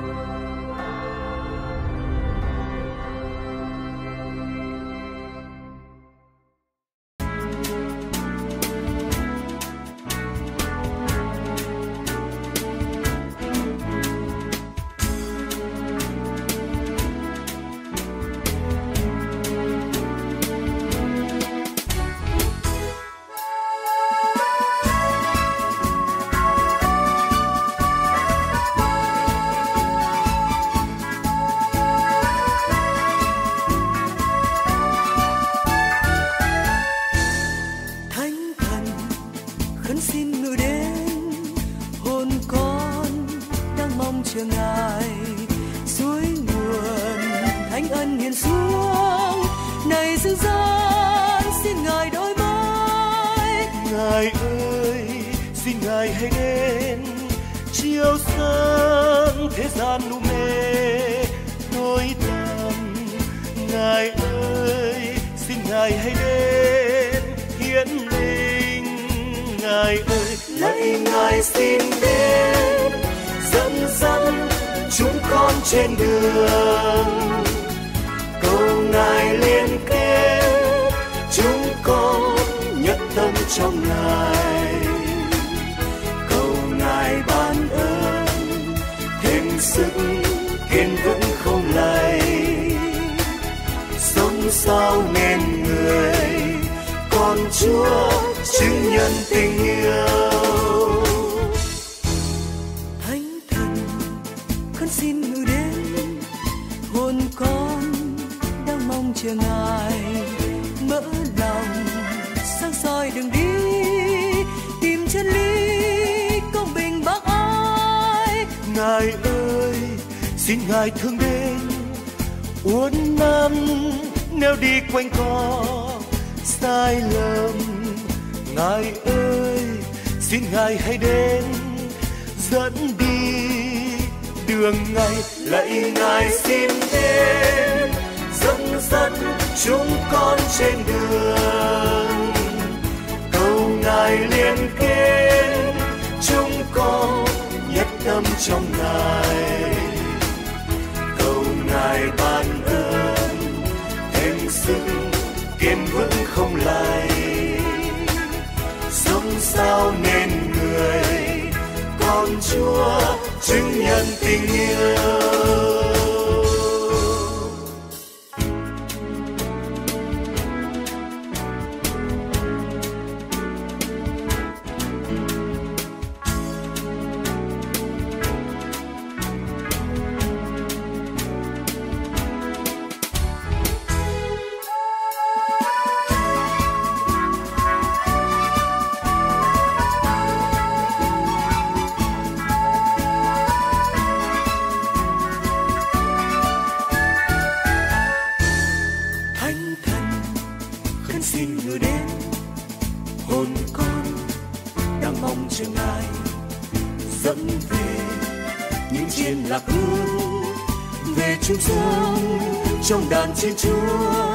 Thiên Chúa,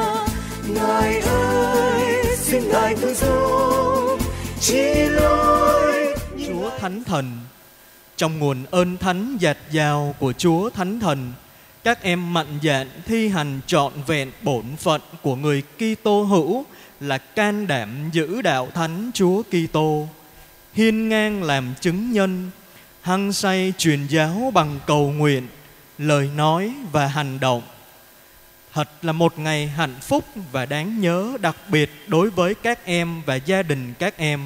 Ngài ơi, xin Ngài thương xót chỉ lối. Chúa Thánh Thần, trong nguồn ơn thánh dạt dào của Chúa Thánh Thần, các em mạnh dạn thi hành trọn vẹn bổn phận của người Kitô hữu là can đảm giữ đạo thánh Chúa Kitô, hiên ngang làm chứng nhân, hăng say truyền giáo bằng cầu nguyện, lời nói và hành động. Thật là một ngày hạnh phúc và đáng nhớ đặc biệt đối với các em và gia đình các em.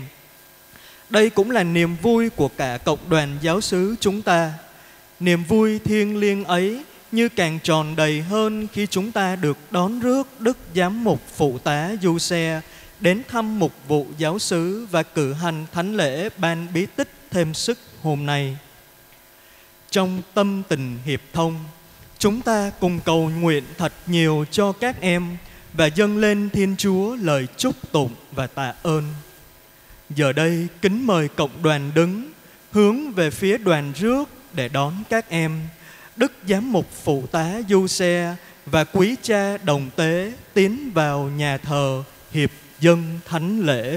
Đây cũng là niềm vui của cả cộng đoàn giáo xứ chúng ta. Niềm vui thiêng liêng ấy như càng tròn đầy hơn khi chúng ta được đón rước Đức Giám mục Phụ tá Giuse đến thăm mục vụ giáo xứ và cử hành thánh lễ ban bí tích thêm sức hôm nay. Trong tâm tình hiệp thông, chúng ta cùng cầu nguyện thật nhiều cho các em và dâng lên Thiên Chúa lời chúc tụng và tạ ơn. Giờ đây kính mời cộng đoàn đứng hướng về phía đoàn rước để đón các em. Đức Giám mục Phụ tá Giuse và quý cha đồng tế tiến vào nhà thờ hiệp dâng thánh lễ.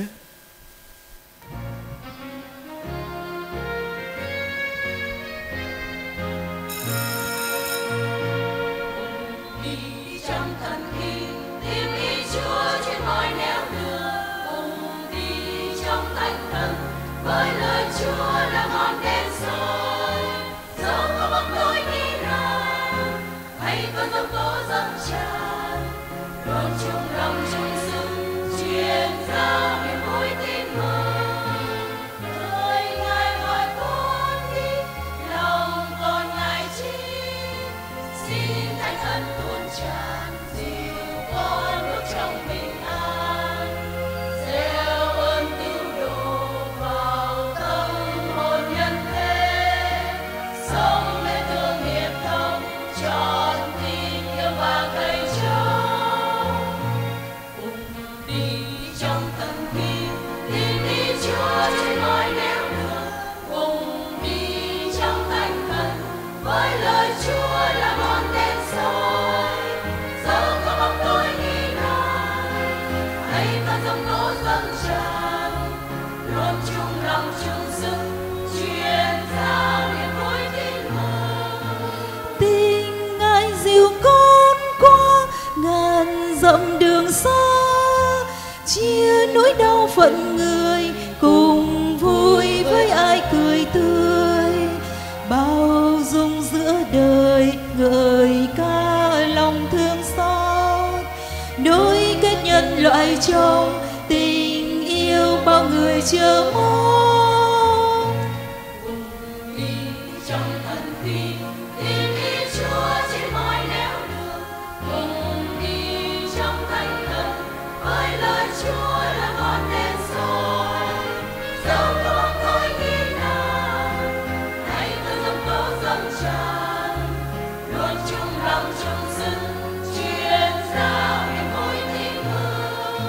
đường xa, chia nỗi đau phận người, cùng vui với ai cười tươi. Bao dung giữa đời, ngợi ca lòng thương xót, nối kết nhân loại trong tình yêu bao người chờ mong. Đi trong thần khí, tìm ý Chúa trên mọi nẻo đường, cùng đi trong thánh thần, với lời Chúa là ngọn đèn soi. Dẫu có tôi nghi nan, hãy cứ dòng tố dâng tràn, luôn chung lòng chung sức, truyền giao niềm vui tình thương.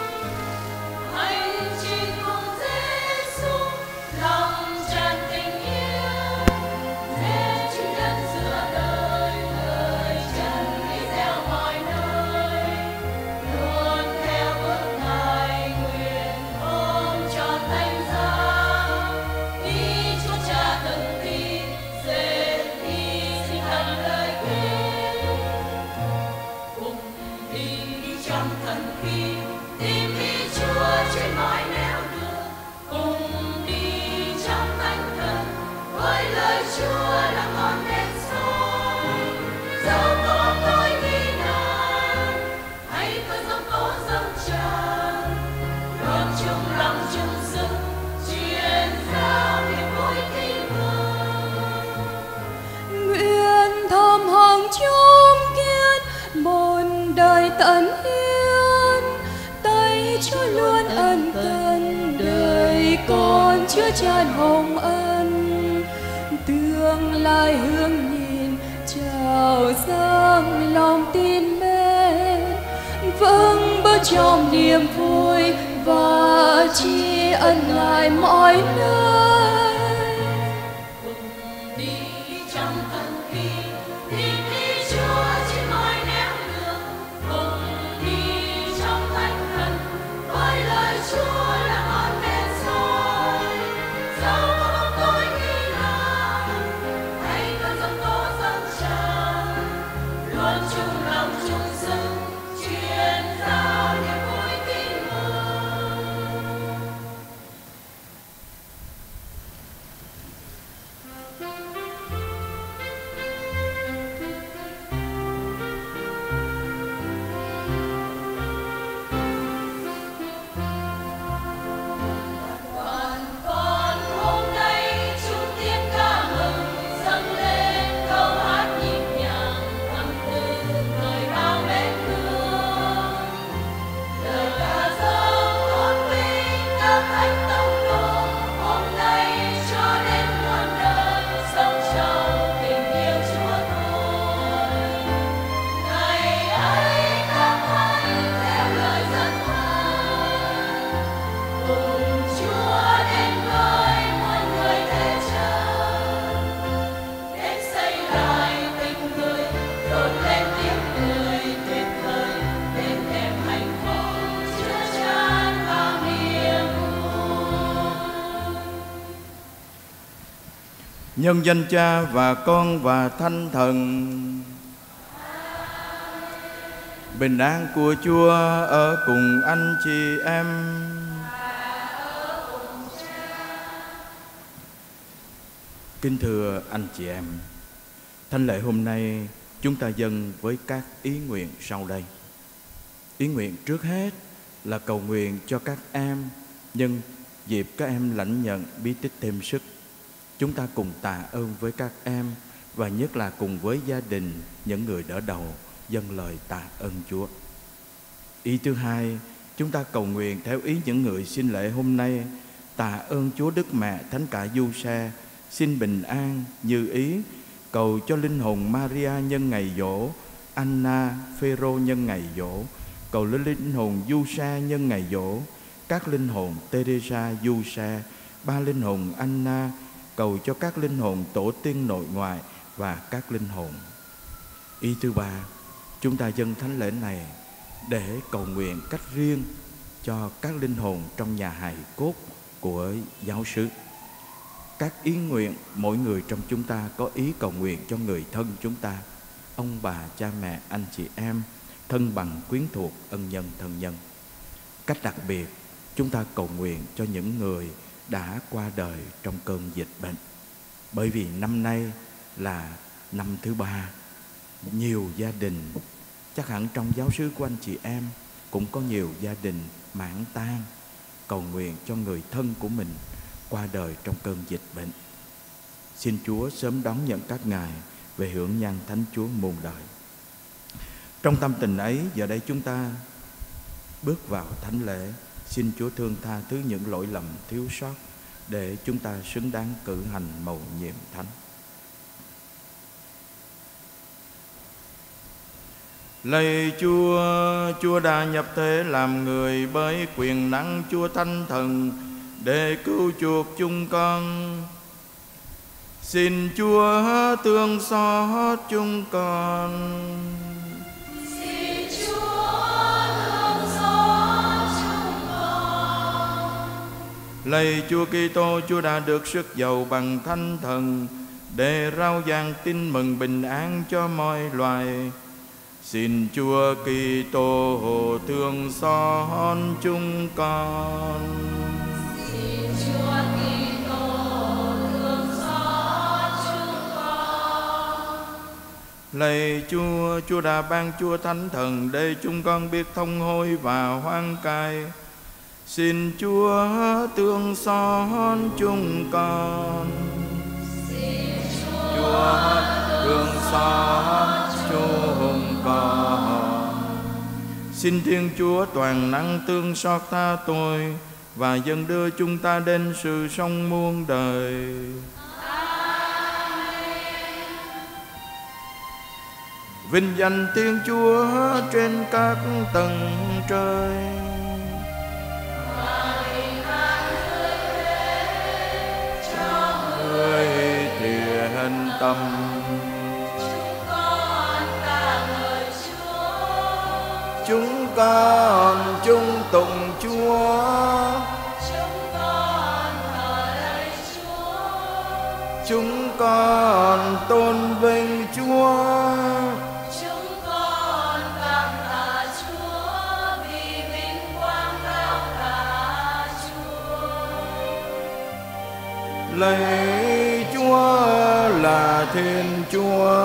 Hành trình cùng Giêsu, lòng tràn tình yêu, để chứng nhân giữa đời, lời trần đi gieo mọi nơi. Luôn theo bước Ngài, nguyện ôm trọn thánh giá, đi Chúa Cha từng thi, dệt hy sinh thành lời kết. Cùng đi trong thần khí, tìm ý Chúa trên mọi nẻo đường, cùng đi trong thánh thần, với lời Chúa là ngọn đèn soi. Dẫu có tôi nghi nan, hãy cứ dòng tố dâng tràn, luôn chung lòng chung sức, truyền giao niềm vui tình thương. Nguyện thầm hằng chung kiên một đời tận hiến, tay Chúa luôn ân cần, đời con chứa chan hồng ân. Tương lai hướng nhìn, chào dâng lòng tin mến, vững bước trong niềm vui và tri ân Ngài mọi nơi. Cùng đi trong thần khí, tìm ý Chúa trên mọi nẻo đường, cùng đi trong thánh thần, với lời Chúa là ngọn đèn soi. Dẫu có tôi nghi nan, hãy cứ dòng tố dâng tràn, luôn chung lòng chung sức, truyền giao niềm vui tin mừng. Đoàn con hôm nay chung tiếng ca mừng, dâng lên câu hát nhịp nhàng, thắm tư lời bao mến thương. Lời ca dâng tôn vinh các thánh tông đồ, hôm nay cho đến muôn đời, sống trong tình yêu Chúa thôi. Ngày ấy các thánh theo lời dẫn hát, cùng Chúa đến với muôn người thế trần, đến xây lại tình người, đốt lên tiếng cười tuyệt vời, đến thêm hạnh phúc chứa chan bao niềm vui. Nhân danh Cha và Con và Thánh Thần. Bình an của Chúa ở cùng anh chị em. Kính thưa anh chị em, thánh lễ hôm nay chúng ta dâng với các ý nguyện sau đây. Ý nguyện trước hết là cầu nguyện cho các em nhân dịp các em lãnh nhận bí tích thêm sức. Chúng ta cùng tạ ơn với các em và nhất là cùng với gia đình những người đỡ đầu dâng lời tạ ơn Chúa. Ý thứ hai, chúng ta cầu nguyện theo ý những người xin lễ hôm nay, tạ ơn Chúa Đức Mẹ Thánh Cả Giuse xin bình an như ý, cầu cho linh hồn Maria nhân ngày giỗ, Anna, Phêrô nhân ngày giỗ, cầu lên linh hồn Giuse nhân ngày giỗ, các linh hồn Teresa, Giuse, ba linh hồn Anna, cầu cho các linh hồn tổ tiên nội ngoại và các linh hồn. Ý thứ ba, chúng ta dâng thánh lễ này để cầu nguyện cách riêng cho các linh hồn trong nhà hài cốt của giáo xứ. Các ý nguyện mỗi người trong chúng ta có ý cầu nguyện cho người thân chúng ta, ông bà, cha mẹ, anh chị em, thân bằng quyến thuộc, ân nhân thân nhân. Cách đặc biệt, chúng ta cầu nguyện cho những người đã qua đời trong cơn dịch bệnh. Bởi vì năm nay là năm thứ 3, nhiều gia đình, chắc hẳn trong giáo xứ của anh chị em cũng có nhiều gia đình mãn tang, cầu nguyện cho người thân của mình qua đời trong cơn dịch bệnh. Xin Chúa sớm đón nhận các ngài về hưởng nhan Thánh Chúa muôn đời. Trong tâm tình ấy, giờ đây chúng ta bước vào thánh lễ, xin Chúa thương tha thứ những lỗi lầm thiếu sót để chúng ta xứng đáng cử hành mầu nhiệm thánh. Lạy Chúa, Chúa đã nhập thế làm người bởi quyền năng Chúa Thánh Thần để cứu chuộc chúng con. Xin Chúa thương xót chúng con. Xin Chúa thương xót chúng con. Lạy Chúa Kitô, Chúa đã được sức giàu bằng Thánh Thần để rao giảng tin mừng bình an cho mọi loài. Xin Chúa Kitô thương xót chúng con. Xin Chúa Kitô thương xót chúng con. Lạy Chúa, Chúa đã ban Chúa Thánh Thần để chúng con biết thông hối và hoan cải. Xin Chúa thương xót chúng con. Xin Chúa thương xót chúng con. Xin Thiên Chúa toàn năng thương xót tha tội và dâng đưa chúng ta đến sự sống muôn đời. Vinh danh Thiên Chúa trên các tầng trời. Người thiện tâm. Chúng con chung tụng Chúa. Chúng con thờ lạy Chúa. Chúng con tôn vinh Chúa. Chúng con cảm tạ Chúa vì vinh quang cao cả Chúa. Lạy Chúa là Thiên Chúa,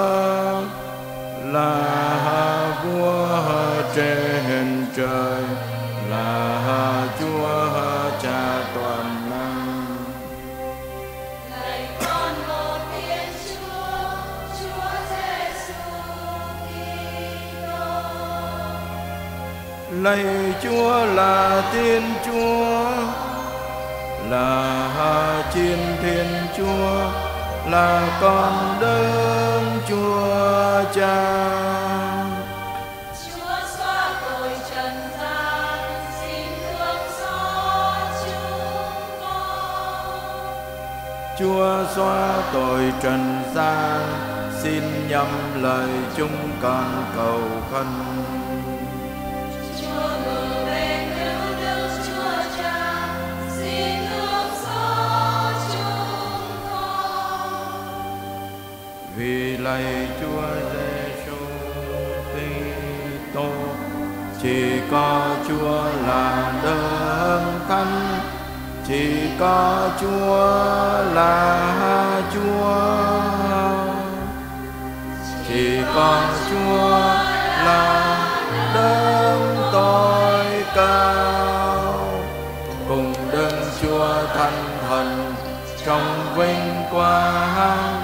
là Vua trên trời, là Chúa Cha toàn năng. Lạy con một Thiên Chúa, Chúa Giêsu Kitô. Lạy Chúa là Thiên Chúa, là Chiên Thiên Chúa, là con đấng Chúa Cha. Chúa xóa tội trần gian, xin thương xót chúng con. Chúa xóa tội trần gian, xin nhậm lời chúng con cầu khấn. Chúa ngự về cứu Đức Chúa Cha, xin thương xót chúng con. Vì lạy Chúa Giêsu Kitô, chỉ có Chúa là đấng thánh, chỉ có Chúa là Chúa, chỉ có Chúa là đấng tối cao, cùng đấng Chúa Thánh Thần trong vinh quang.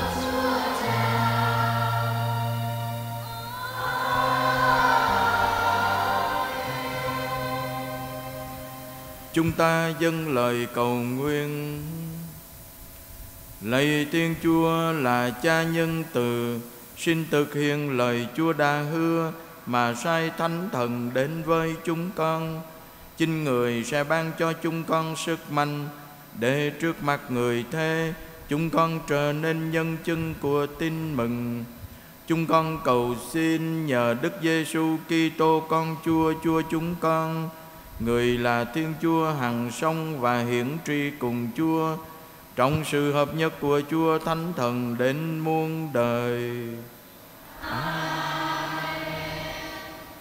Chúng ta dâng lời cầu nguyện. Lạy Thiên Chúa là Cha nhân từ, xin thực hiện lời Chúa đã hứa mà sai Thánh Thần đến với chúng con. Chính Người sẽ ban cho chúng con sức mạnh để trước mặt người thế chúng con trở nên nhân chứng của tin mừng. Chúng con cầu xin nhờ Đức Giêsu Kitô con Chúa, Chúa chúng con, Người là Thiên Chúa hằng sống và hiển tri cùng Chúa, trong sự hợp nhất của Chúa Thánh Thần đến muôn đời.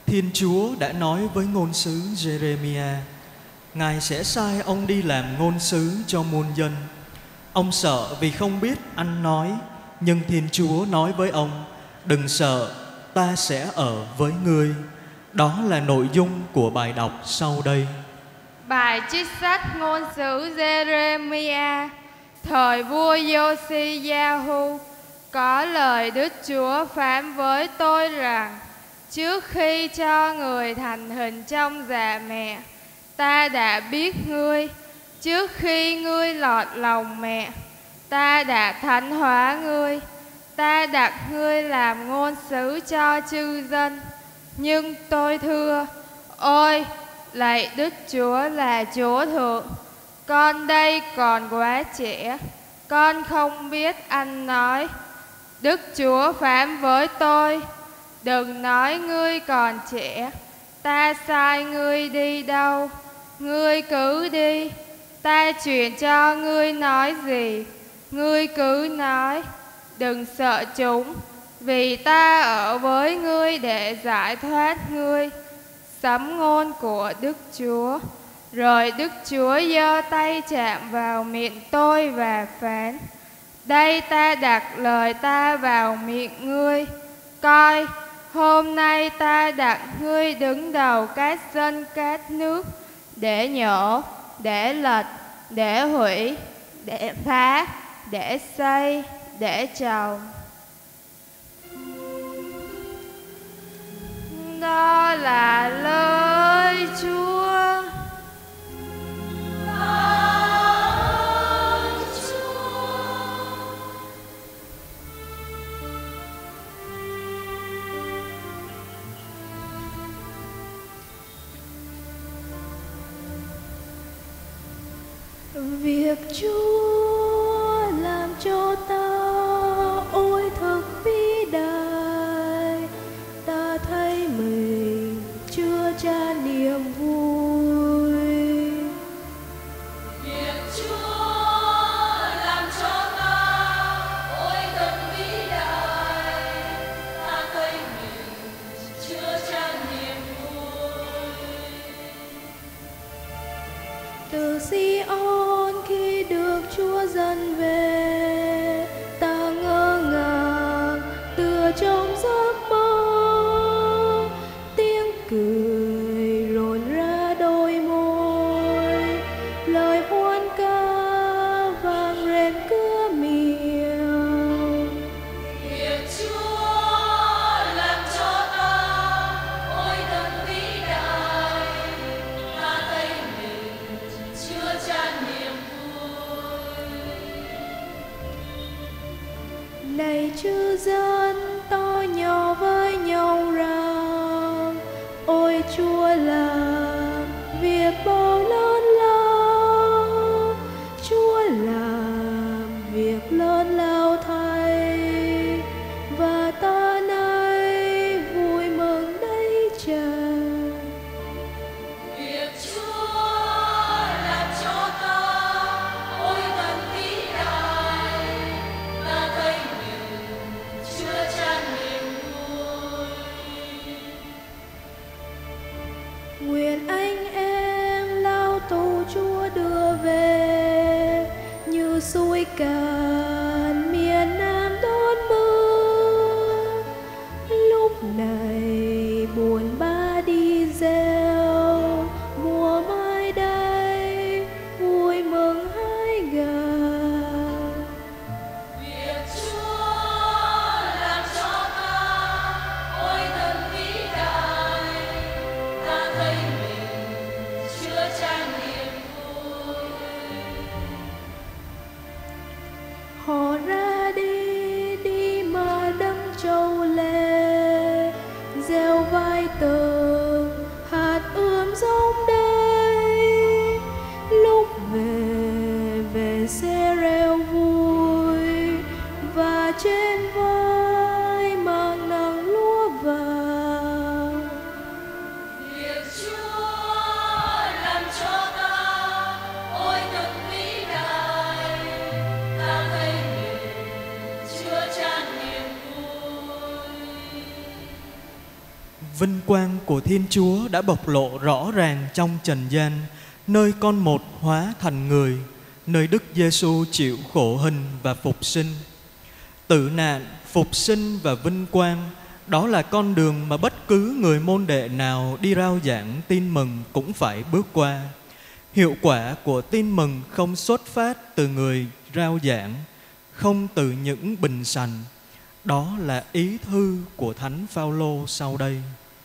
Thiên Chúa đã nói với ngôn sứ Jeremiah, Ngài sẽ sai ông đi làm ngôn sứ cho muôn dân. Ông sợ vì không biết ăn nói, nhưng Thiên Chúa nói với ông, đừng sợ, ta sẽ ở với ngươi. Đó là nội dung của bài đọc sau đây. Bài trích sách ngôn sứ Jeremiah. Thời vua Josiah, có lời Đức Chúa phán với tôi rằng, trước khi cho người thành hình trong dạ mẹ, ta đã biết ngươi. Trước khi ngươi lọt lòng mẹ, ta đã thánh hóa ngươi. Ta đặt ngươi làm ngôn sứ cho chư dân. Nhưng tôi thưa, ôi, lạy Đức Chúa là Chúa thượng, con đây còn quá trẻ, con không biết ăn nói. Đức Chúa phán với tôi, đừng nói ngươi còn trẻ, ta sai ngươi đi đâu, ngươi cứ đi. Ta truyền cho ngươi nói gì, ngươi cứ nói, đừng sợ chúng, vì ta ở với ngươi để giải thoát ngươi. Sấm ngôn của Đức Chúa. Rồi Đức Chúa giơ tay chạm vào miệng tôi và phán, đây ta đặt lời ta vào miệng ngươi. Coi, hôm nay ta đặt ngươi đứng đầu các dân các nước, để nhổ, để lật, để hủy, để phá, để xây, để trồng. Đó là lời Chúa. Việc Chúa làm cho ta ôi thật vĩ đại, ta thấy mình chưa tràn niềm vui. Việc Chúa làm cho ta ôi thật vĩ đại, ta thấy mình chưa tràn niềm vui. Từ Sion khi được Chúa dẫn về, ta ngỡ ngàng tựa trong giấc mơ, tiếng cười rộn ra đôi môi, lời hoan ca vang rền cửa miệng. Việc Chúa làm cho ta ôi thật vĩ đại, ta thấy mình chưa tràn niềm vui. Này chư dân, to nhỏ với nhau rằng, ôi Chúa làm việc bao lớn lao, Chúa làm việc lớn lao thay, và ta nay vui mừng đầy tràn. Việc Chúa làm cho ta ôi thật vĩ đại, ta thấy mình chưa tràn niềm vui. Vinh quang của Thiên Chúa đã bộc lộ rõ ràng trong trần gian, nơi con một hóa thành người, nơi Đức Giêsu chịu khổ hình và phục sinh. Tử nạn, phục sinh và vinh quang, đó là con đường mà bất cứ người môn đệ nào đi rao giảng tin mừng cũng phải bước qua. Hiệu quả của tin mừng không xuất phát từ người rao giảng, không từ những bình sành. Đó là ý thư của Thánh Phaolô sau đây.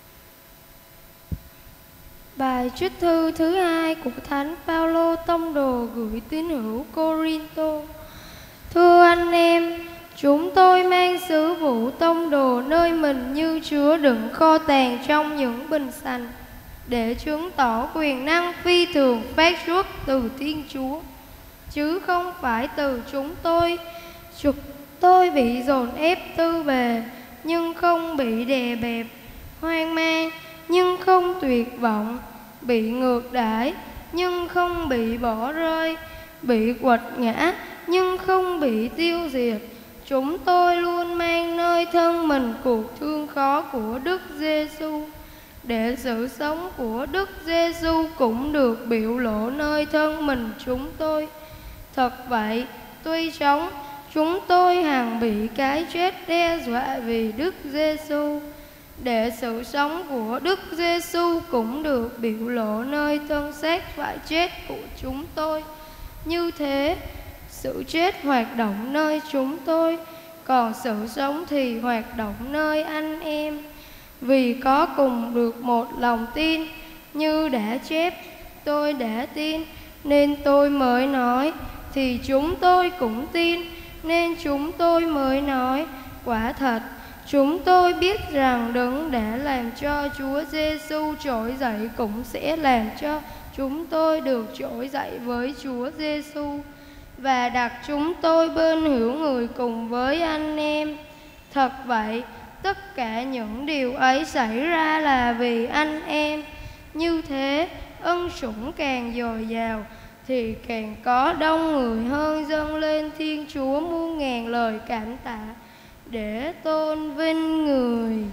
Bài trích thư thứ 2 của Thánh Phaolô tông đồ gửi tín hữu Cô-rin-tô. Thưa anh em, chúng tôi mang sứ vụ tông đồ nơi mình như chứa đựng kho tàng trong những bình sành, để chứng tỏ quyền năng phi thường phát xuất từ Thiên Chúa, chứ không phải từ chúng tôi. Chúng tôi bị dồn ép tư bề, nhưng không bị đè bẹp, hoang mang, nhưng không tuyệt vọng, bị ngược đãi, nhưng không bị bỏ rơi, bị quật ngã, nhưng không bị tiêu diệt. Chúng tôi luôn mang nơi thân mình cuộc thương khó của Đức Giêsu, để sự sống của Đức Giêsu cũng được biểu lộ nơi thân mình chúng tôi. Thật vậy, tuy sống, chúng tôi hằng bị cái chết đe dọa vì Đức Giêsu, để sự sống của Đức Giêsu cũng được biểu lộ nơi thân xác phải chết của chúng tôi. Như thế, sự chết hoạt động nơi chúng tôi, còn sự sống thì hoạt động nơi anh em. Vì có cùng được một lòng tin, như đã chép, tôi đã tin nên tôi mới nói, thì chúng tôi cũng tin nên chúng tôi mới nói. Quả thật, chúng tôi biết rằng Đấng đã làm cho Chúa Giêsu trỗi dậy cũng sẽ làm cho chúng tôi được trỗi dậy với Chúa Giêsu, và đặt chúng tôi bên hữu người cùng với anh em. Thật vậy, tất cả những điều ấy xảy ra là vì anh em. Như thế, ân sủng càng dồi dào, thì càng có đông người hơn dâng lên Thiên Chúa muôn ngàn lời cảm tạ, để tôn vinh người.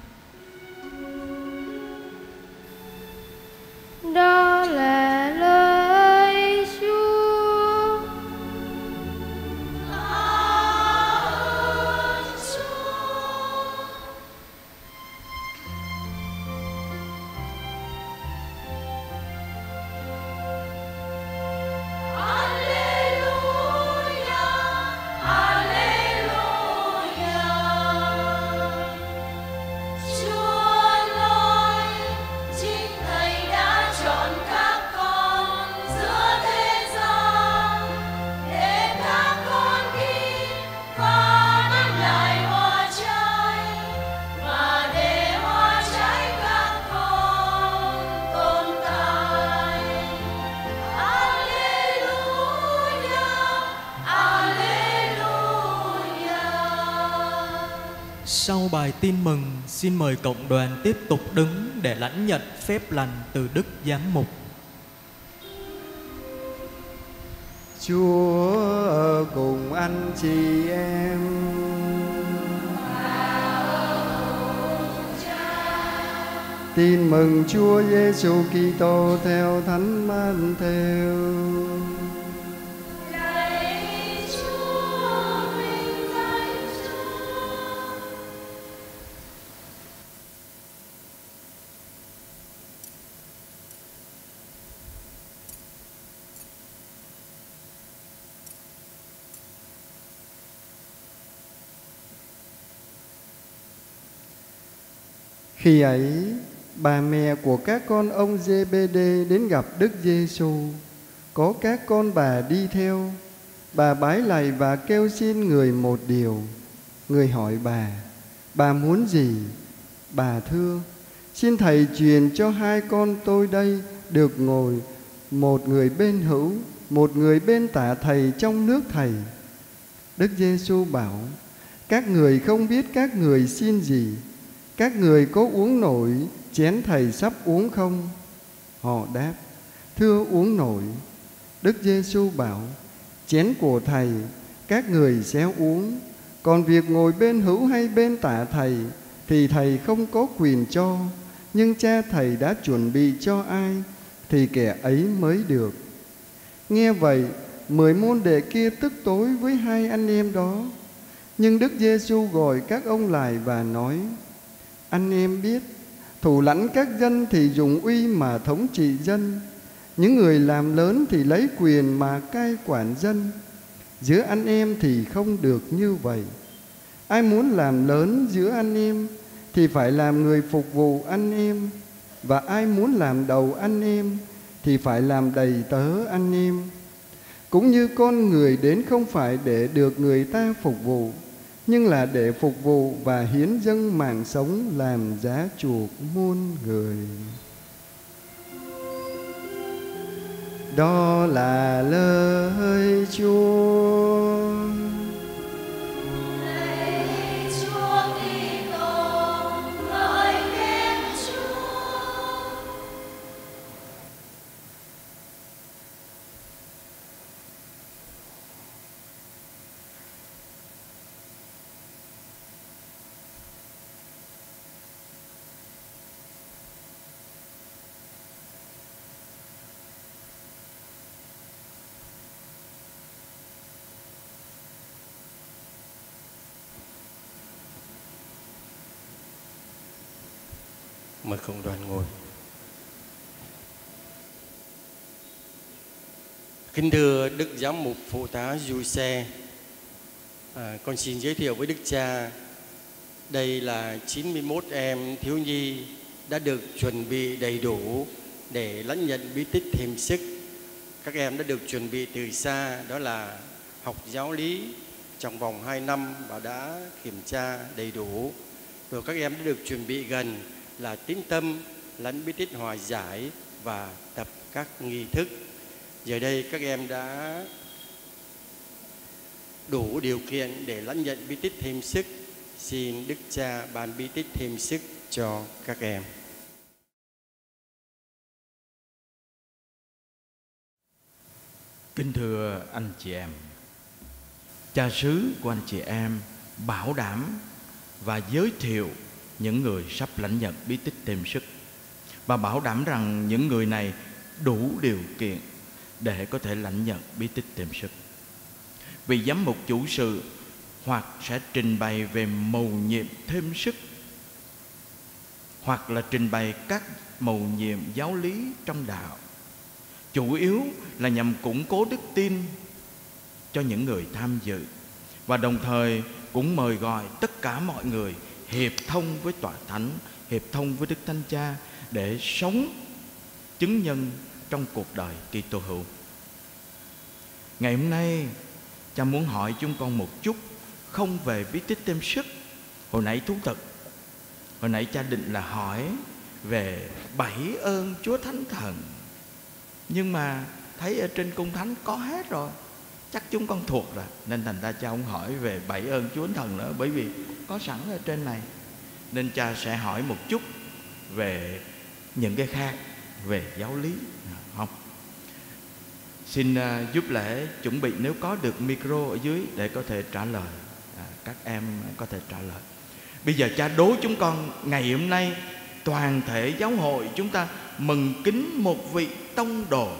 Đó là lời Chúa. Sau bài tin mừng, xin mời cộng đoàn tiếp tục đứng để lãnh nhận phép lành từ Đức Giám mục. Chúa ở cùng anh chị em. Tin mừng Chúa Giêsu Kitô theo Thánh Matthew. Khi ấy, bà mẹ của các con ông Giê-bê-đê đến gặp Đức Giêsu. Có các con bà đi theo. Bà bái lạy và kêu xin người một điều. Người hỏi bà muốn gì? Bà thưa, xin Thầy truyền cho hai con tôi đây được ngồi, một người bên hữu, một người bên tả Thầy trong nước Thầy. Đức Giêsu bảo, các người không biết các người xin gì. Các người có uống nổi chén Thầy sắp uống không? Họ đáp, thưa uống nổi. Đức Giêsu bảo, chén của Thầy các người sẽ uống, còn việc ngồi bên hữu hay bên tả Thầy thì thầy không có quyền cho, nhưng cha thầy đã chuẩn bị cho ai thì kẻ ấy mới được. Nghe vậy, 10 môn đệ kia tức tối với hai anh em đó. Nhưng Đức Giêsu gọi các ông lại và nói: Anh em biết, thủ lãnh các dân thì dùng uy mà thống trị dân, những người làm lớn thì lấy quyền mà cai quản dân. Giữa anh em thì không được như vậy. Ai muốn làm lớn giữa anh em thì phải làm người phục vụ anh em, và ai muốn làm đầu anh em thì phải làm đầy tớ anh em. Cũng như con người đến không phải để được người ta phục vụ, nhưng là để phục vụ và hiến dâng mạng sống làm giá chuộc muôn người. Đó là lời Chúa. Mời cộng đoàn ngồi. Kính thưa Đức Giám mục Phụ tá Giuse, con xin giới thiệu với Đức Cha, đây là 91 em thiếu nhi đã được chuẩn bị đầy đủ để lãnh nhận bí tích thêm sức. Các em đã được chuẩn bị từ xa, đó là học giáo lý trong vòng 2 năm và đã kiểm tra đầy đủ. Rồi các em đã được chuẩn bị gần là tín tâm, lãnh bí tích hòa giải và tập các nghi thức. Giờ đây các em đã đủ điều kiện để lãnh nhận bí tích thêm sức. Xin Đức Cha ban bí tích thêm sức cho các em. Kính thưa anh chị em, cha xứ của anh chị em bảo đảm và giới thiệu những người sắp lãnh nhận bí tích thêm sức, và bảo đảm rằng những người này đủ điều kiện để có thể lãnh nhận bí tích thêm sức. Vị giám mục chủ sự hoặc sẽ trình bày về mầu nhiệm thêm sức, hoặc là trình bày các mầu nhiệm giáo lý trong đạo, chủ yếu là nhằm củng cố đức tin cho những người tham dự, và đồng thời cũng mời gọi tất cả mọi người hiệp thông với Tòa Thánh, hiệp thông với Đức Thánh Cha để sống chứng nhân trong cuộc đời Kitô hữu. Ngày hôm nay cha muốn hỏi chúng con một chút, không về bí tích thêm sức. Hồi nãy thú thực, hồi nãy cha định là hỏi về 7 ơn Chúa Thánh Thần, nhưng mà thấy ở trên cung thánh có hết rồi, chắc chúng con thuộc rồi, nên thành ra cha không hỏi về 7 ơn Chúa Thánh Thần nữa, bởi vì có sẵn ở trên này. Nên cha sẽ hỏi một chút về những cái khác, về giáo lý không. Xin giúp lễ chuẩn bị nếu có được micro ở dưới để có thể trả lời, các em có thể trả lời. Bây giờ cha đố chúng con, ngày hôm nay toàn thể giáo hội chúng ta mừng kính một vị tông đồ.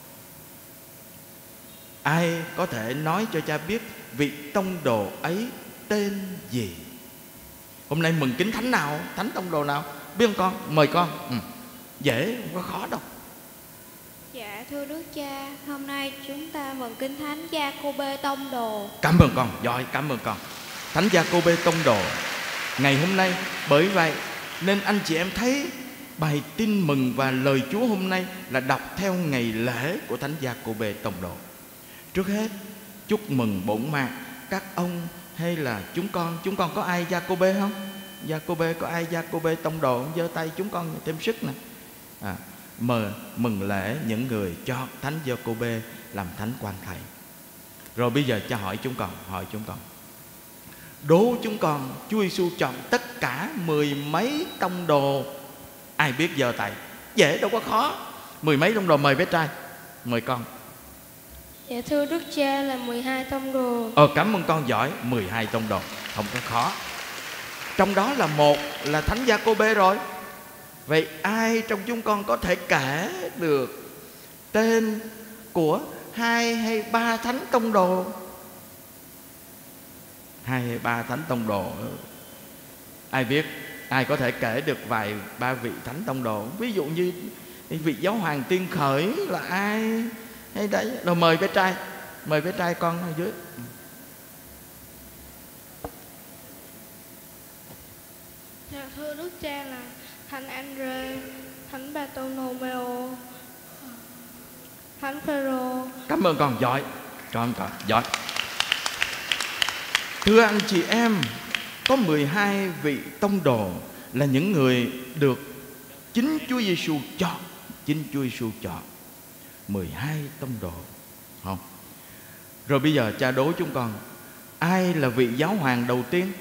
Ai có thể nói cho cha biết vị tông đồ ấy tên gì? Hôm nay mừng kính thánh nào, thánh tông đồ nào, biết không con? Mời con. Dễ, không có khó đâu. Dạ thưa Đức Cha, hôm nay chúng ta mừng kính thánh Gia-cô-bê tông đồ. Cảm ơn con, giỏi, cảm ơn con. Thánh Gia-cô-bê tông đồ. Ngày hôm nay, bởi vậy nên anh chị em thấy bài tin mừng và lời Chúa hôm nay là đọc theo ngày lễ của Thánh Gia-cô-bê tông đồ. Trước hết chúc mừng bổn mạng các ông hay là chúng con có ai Gia-cô-bê không? Gia-cô-bê, có ai Gia-cô-bê tông đồ không? Giơ tay chúng con thêm sức nè. Mừng lễ những người cho Thánh Gia-cô-bê làm thánh quan thầy. Rồi bây giờ cha hỏi chúng con, đố chúng con Chúa Giêsu chọn tất cả 10 mấy tông đồ. Ai biết giơ tay? Dễ, đâu có khó. 10 mấy tông đồ, mời bé trai, mời con. Dạ thưa Đức Cha là 12 tông đồ. Cảm ơn con giỏi, 12 tông đồ, không có khó. Trong đó là một là Thánh Gia-cô-bê rồi. Vậy ai trong chúng con có thể kể được tên của 2 hay 3 thánh tông đồ? 2 hay 3 thánh tông đồ. Ai biết? Ai có thể kể được vài 3 vị thánh tông đồ? Ví dụ như vị giáo hoàng tiên khởi là ai? Hay đấy, rồi mời bé trai. Mời bé trai con ở dưới. Dạ thưa Đức Cha là Thánh Andre, Thánh Bartolomeo, Thánh Phêrô. Cảm ơn con, giỏi. Con giỏi. Thưa anh chị em, có 12 vị tông đồ là những người được chính Chúa Giêsu chọn. Chính Chúa Giêsu chọn 12 tông đồ. Không? Rồi bây giờ cha đố chúng con, ai là vị giáo hoàng đầu tiên?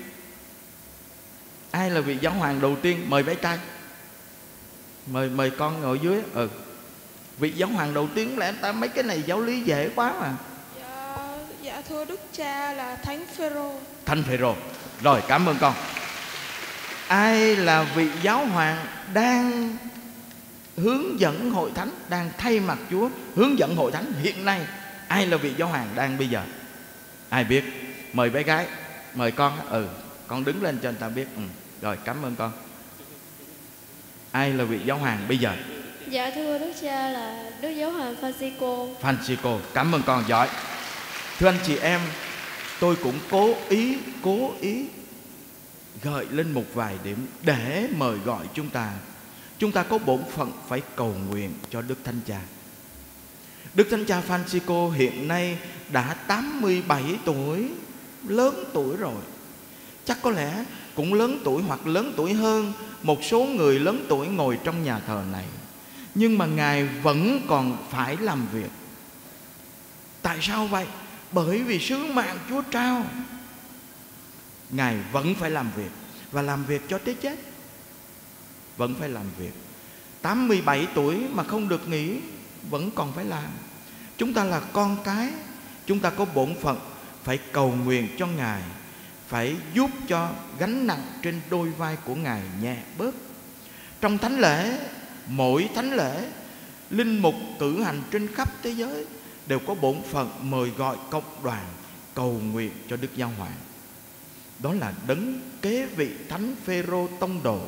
Ai là vị giáo hoàng đầu tiên? Mời bé trai. Mời con ngồi dưới. Vị giáo hoàng đầu tiên là ta, mấy cái này giáo lý dễ quá mà. Dạ thưa Đức Cha là Thánh Phêrô. Thánh Phêrô. Rồi, cảm ơn con. Ai là vị giáo hoàng đang hướng dẫn hội thánh, đang thay mặt Chúa hướng dẫn hội thánh hiện nay? Ai là vị giáo hoàng đang bây giờ? Ai biết? Mời bé gái. Mời con. Con đứng lên cho người ta biết. Rồi, cảm ơn con. Ai là vị giáo hoàng bây giờ? Dạ thưa Đức Cha là Đức Giáo hoàng Francisco. Francisco. Cảm ơn con, giỏi. Thưa anh chị em, tôi cũng cố ý gợi lên một vài điểm để mời gọi chúng ta. Chúng ta có bổn phận phải cầu nguyện cho Đức Thánh Cha. Đức Thánh Cha Francisco hiện nay đã 87 tuổi, lớn tuổi rồi. Chắc có lẽ cũng lớn tuổi hoặc lớn tuổi hơn một số người lớn tuổi ngồi trong nhà thờ này. Nhưng mà Ngài vẫn còn phải làm việc. Tại sao vậy? Bởi vì sứ mạng Chúa trao. Ngài vẫn phải làm việc, và làm việc cho tới chết. Vẫn phải làm việc. 87 tuổi mà không được nghỉ, vẫn còn phải làm. Chúng ta là con cái, chúng ta có bổn phận phải cầu nguyện cho Ngài, phải giúp cho gánh nặng trên đôi vai của Ngài nhẹ bớt. Trong thánh lễ, mỗi thánh lễ, linh mục cử hành trên khắp thế giới đều có bổn phận mời gọi cộng đoàn cầu nguyện cho Đức Giáo hoàng. Đó là đấng kế vị Thánh Phêrô tông đồ,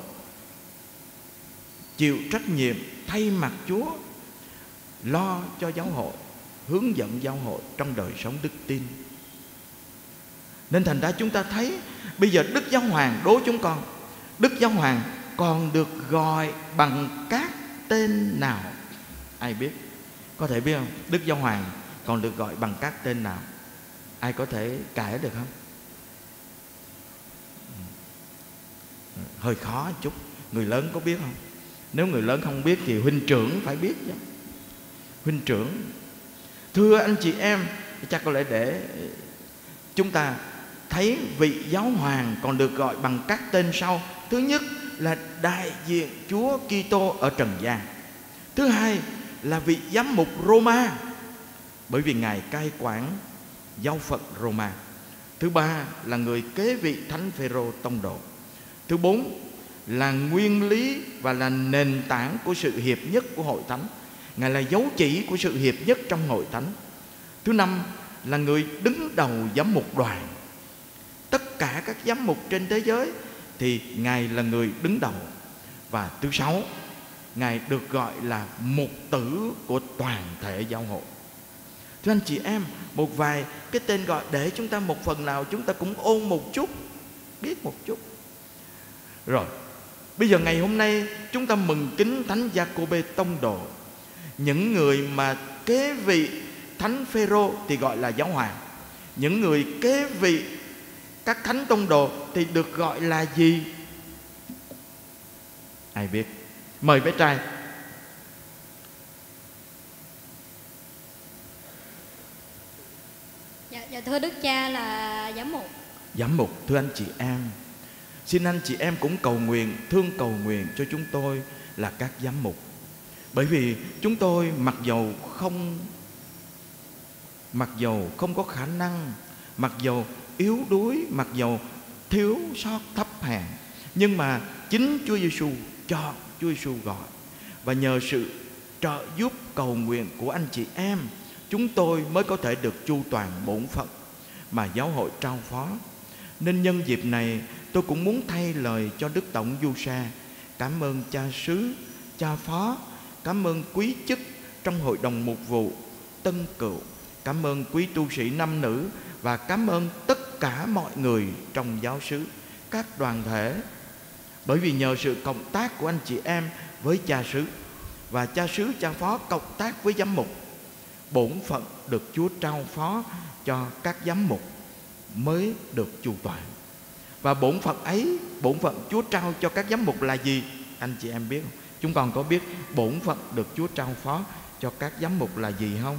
chịu trách nhiệm thay mặt Chúa lo cho giáo hội, hướng dẫn giáo hội trong đời sống đức tin. Nên thành ra chúng ta thấy bây giờ Đức Giáo hoàng đố chúng con, Đức Giáo hoàng còn được gọi bằng các tên nào? Ai biết? Có thể biết không? Đức Giáo hoàng còn được gọi bằng các tên nào? Ai có thể kể được không? Hơi khó chút. Người lớn có biết không? Nếu người lớn không biết thì huynh trưởng phải biết chứ. Huynh trưởng. Thưa anh chị em, chắc có lẽ để chúng ta thấy vị giáo hoàng còn được gọi bằng các tên sau. Thứ nhất là đại diện Chúa Kitô ở trần gian. Thứ hai là vị giám mục Roma, bởi vì Ngài cai quản giáo phận Roma. Thứ ba là người kế vị Thánh Phêrô tông đồ. Thứ bốn là nguyên lý và là nền tảng của sự hiệp nhất của hội thánh. Ngài là dấu chỉ của sự hiệp nhất trong hội thánh. Thứ năm là người đứng đầu giám mục đoàn. Tất cả các giám mục trên thế giới thì Ngài là người đứng đầu. Và thứ sáu, Ngài được gọi là mục tử của toàn thể giáo hội. Thưa anh chị em, một vài cái tên gọi để chúng ta một phần nào chúng ta cũng ôn một chút, biết một chút. Rồi, bây giờ ngày hôm nay chúng ta mừng kính Thánh Gia-cô-bê tông đồ. Những người mà kế vị Thánh Phêrô thì gọi là giáo hoàng. Những người kế vị các thánh tông đồ thì được gọi là gì? Ai biết? Mời bé trai. Dạ thưa Đức Cha là giám mục. Giám mục. Thưa anh chị em, xin anh chị em cũng cầu nguyện, thương cầu nguyện cho chúng tôi là các giám mục. Bởi vì chúng tôi mặc dầu không có khả năng, mặc dầu yếu đuối, mặc dầu thiếu sót thấp thấp hèn, nhưng mà chính Chúa Giêsu chọn, Chúa Giêsu gọi. Và nhờ sự trợ giúp cầu nguyện của anh chị em, chúng tôi mới có thể được chu toàn bổn phận mà giáo hội trao phó. Nên nhân dịp này, tôi cũng muốn thay lời cho Đức Tổng Du Sa cảm ơn cha xứ, cha phó, cảm ơn quý chức trong hội đồng mục vụ Tân Cựu, cảm ơn quý tu sĩ nam nữ, và cảm ơn tất cả mọi người trong giáo xứ, các đoàn thể. Bởi vì nhờ sự cộng tác của anh chị em với cha xứ, và cha xứ, cha phó cộng tác với giám mục, bổn phận được Chúa trao phó cho các giám mục mới được chu toàn. Và bổn phận ấy, bổn phận Chúa trao cho các giám mục là gì? Anh chị em biết không? Chúng con có biết bổn phận được Chúa trao phó cho các giám mục là gì không?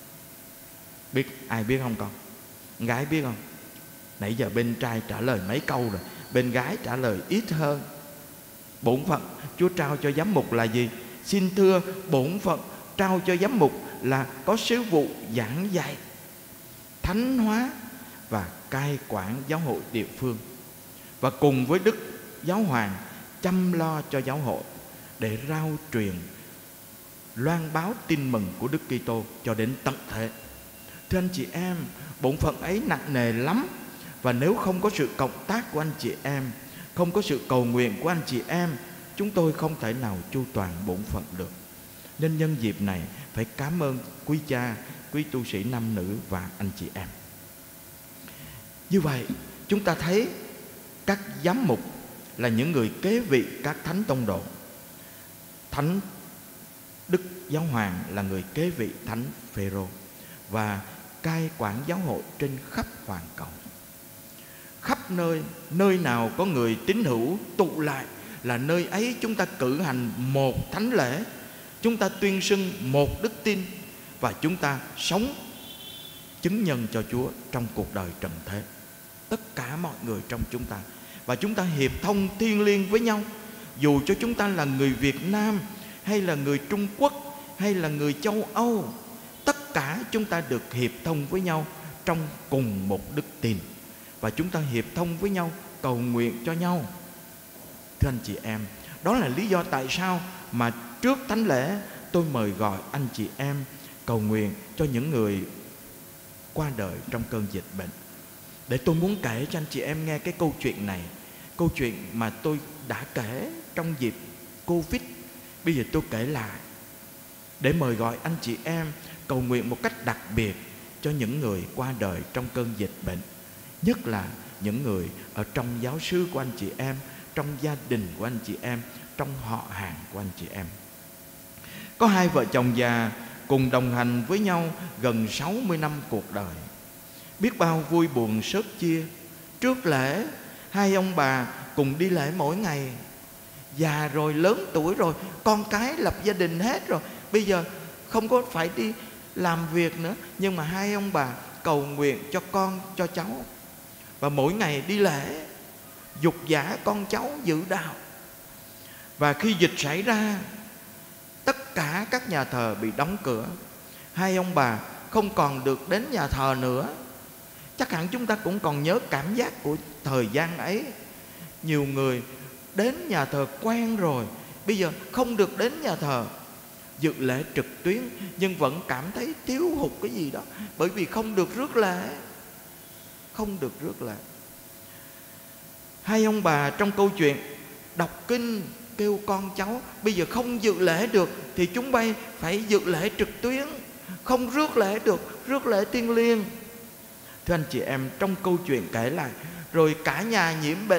Biết, ai biết không con? Gái biết không? Nãy giờ bên trai trả lời mấy câu rồi, bên gái trả lời ít hơn. Bổn phận Chúa trao cho giám mục là gì? Xin thưa, bổn phận trao cho giám mục là có sứ vụ giảng dạy, thánh hóa và cai quản giáo hội địa phương, và cùng với Đức Giáo Hoàng chăm lo cho giáo hội để rao truyền, loan báo tin mừng của Đức Kitô cho đến tận thế. Thưa anh chị em, bổn phận ấy nặng nề lắm, và nếu không có sự cộng tác của anh chị em, không có sự cầu nguyện của anh chị em, chúng tôi không thể nào chu toàn bổn phận được. Nên nhân dịp này phải cảm ơn quý cha, quý tu sĩ nam nữ và anh chị em. Như vậy chúng ta thấy các giám mục là những người kế vị các thánh tông đồ. Thánh Đức Giáo Hoàng là người kế vị Thánh Phêrô và cai quản giáo hội trên khắp hoàn cầu. Khắp nơi, nơi nào có người tín hữu tụ lại là nơi ấy chúng ta cử hành một thánh lễ, chúng ta tuyên xưng một đức tin, và chúng ta sống chứng nhân cho Chúa trong cuộc đời trần thế. Tất cả mọi người trong chúng ta, và chúng ta hiệp thông thiêng liêng với nhau. Dù cho chúng ta là người Việt Nam, hay là người Trung Quốc, hay là người châu Âu, tất cả chúng ta được hiệp thông với nhau trong cùng một đức tin, và chúng ta hiệp thông với nhau cầu nguyện cho nhau. Thưa anh chị em, đó là lý do tại sao mà trước thánh lễ tôi mời gọi anh chị em cầu nguyện cho những người qua đời trong cơn dịch bệnh. Để tôi muốn kể cho anh chị em nghe cái câu chuyện này, câu chuyện mà tôi đã kể trong dịp Covid. Bây giờ tôi kể lại để mời gọi anh chị em cầu nguyện một cách đặc biệt cho những người qua đời trong cơn dịch bệnh, nhất là những người ở trong giáo xứ của anh chị em, trong gia đình của anh chị em, trong họ hàng của anh chị em. Có hai vợ chồng già cùng đồng hành với nhau gần 60 năm cuộc đời. Biết bao vui buồn sớt chia. Trước lễ, hai ông bà cùng đi lễ mỗi ngày. Già rồi, lớn tuổi rồi, con cái lập gia đình hết rồi, bây giờ không có phải đi làm việc nữa, nhưng mà hai ông bà cầu nguyện cho con, cho cháu, và mỗi ngày đi lễ, dục dã con cháu giữ đạo. Và khi dịch xảy ra, tất cả các nhà thờ bị đóng cửa, hai ông bà không còn được đến nhà thờ nữa. Chắc hẳn chúng ta cũng còn nhớ cảm giác của thời gian ấy. Nhiều người đến nhà thờ quen rồi, bây giờ không được đến nhà thờ, dự lễ trực tuyến, nhưng vẫn cảm thấy thiếu hụt cái gì đó, bởi vì không được rước lễ. Không được rước lễ. Hai ông bà trong câu chuyện đọc kinh kêu con cháu, bây giờ không dự lễ được thì chúng bay phải dự lễ trực tuyến. Không rước lễ được, rước lễ thiêng liêng. Thưa anh chị em, trong câu chuyện kể lại, rồi cả nhà nhiễm bệnh.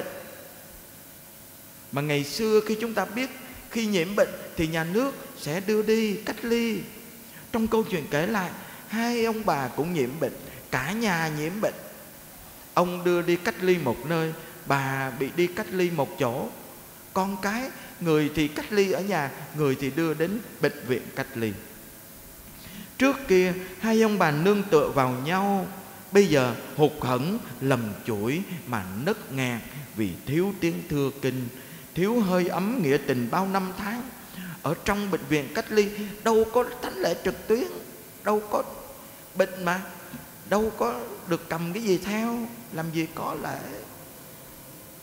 Mà ngày xưa khi chúng ta biết, khi nhiễm bệnh thì nhà nước sẽ đưa đi cách ly. Trong câu chuyện kể lại, hai ông bà cũng nhiễm bệnh, cả nhà nhiễm bệnh. Ông đưa đi cách ly một nơi, bà bị đi cách ly một chỗ. Con cái, người thì cách ly ở nhà, người thì đưa đến bệnh viện cách ly. Trước kia hai ông bà nương tựa vào nhau, bây giờ hụt hẫng lầm chuỗi mà nứt ngàn vì thiếu tiếng thưa kinh, thiếu hơi ấm nghĩa tình bao năm tháng. Ở trong bệnh viện cách ly đâu có thánh lễ trực tuyến, đâu có bệnh mà, đâu có được cầm cái gì theo, làm gì có lễ.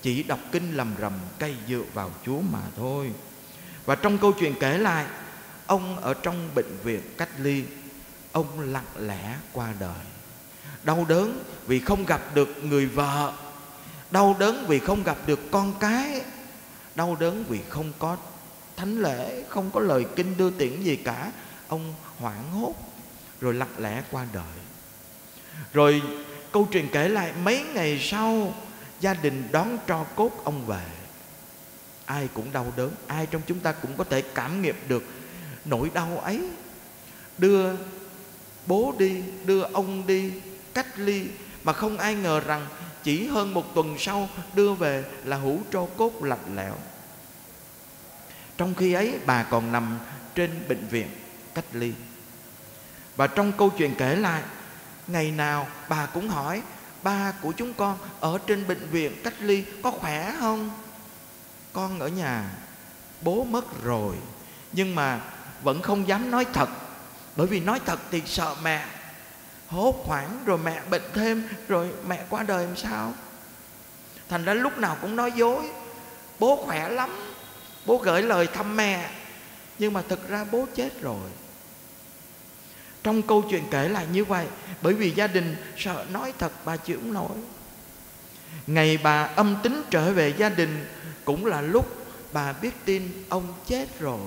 chỉ đọc kinh lầm rầm, cây dựa vào Chúa mà thôi. Và trong câu chuyện kể lại, ông ở trong bệnh viện cách ly, ông lặng lẽ qua đời. Đau đớn vì không gặp được người vợ, đau đớn vì không gặp được con cái, đau đớn vì không có thánh lễ, không có lời kinh đưa tiễn gì cả. Ông hoảng hốt rồi lặng lẽ qua đời. Rồi câu chuyện kể lại mấy ngày sau, gia đình đón tro cốt ông về. Ai cũng đau đớn, ai trong chúng ta cũng có thể cảm nghiệm được nỗi đau ấy. Đưa bố đi, đưa ông đi cách ly, mà không ai ngờ rằng chỉ hơn một tuần sau đưa về là hũ tro cốt lạnh lẽo. Trong khi ấy bà còn nằm trên bệnh viện cách ly. Và trong câu chuyện kể lại, ngày nào bà cũng hỏi ba của chúng con ở trên bệnh viện cách ly có khỏe không? Con ở nhà, bố mất rồi. Nhưng mà vẫn không dám nói thật, bởi vì nói thật thì sợ mẹ hốt hoảng, rồi mẹ bệnh thêm, rồi mẹ qua đời làm sao. Thành ra lúc nào cũng nói dối. Bố khỏe lắm, bố gửi lời thăm mẹ, nhưng mà thực ra bố chết rồi. Trong câu chuyện kể lại như vậy, bởi vì gia đình sợ nói thật, bà chịu không nổi. Ngày bà âm tính trở về gia đình cũng là lúc bà biết tin ông chết rồi.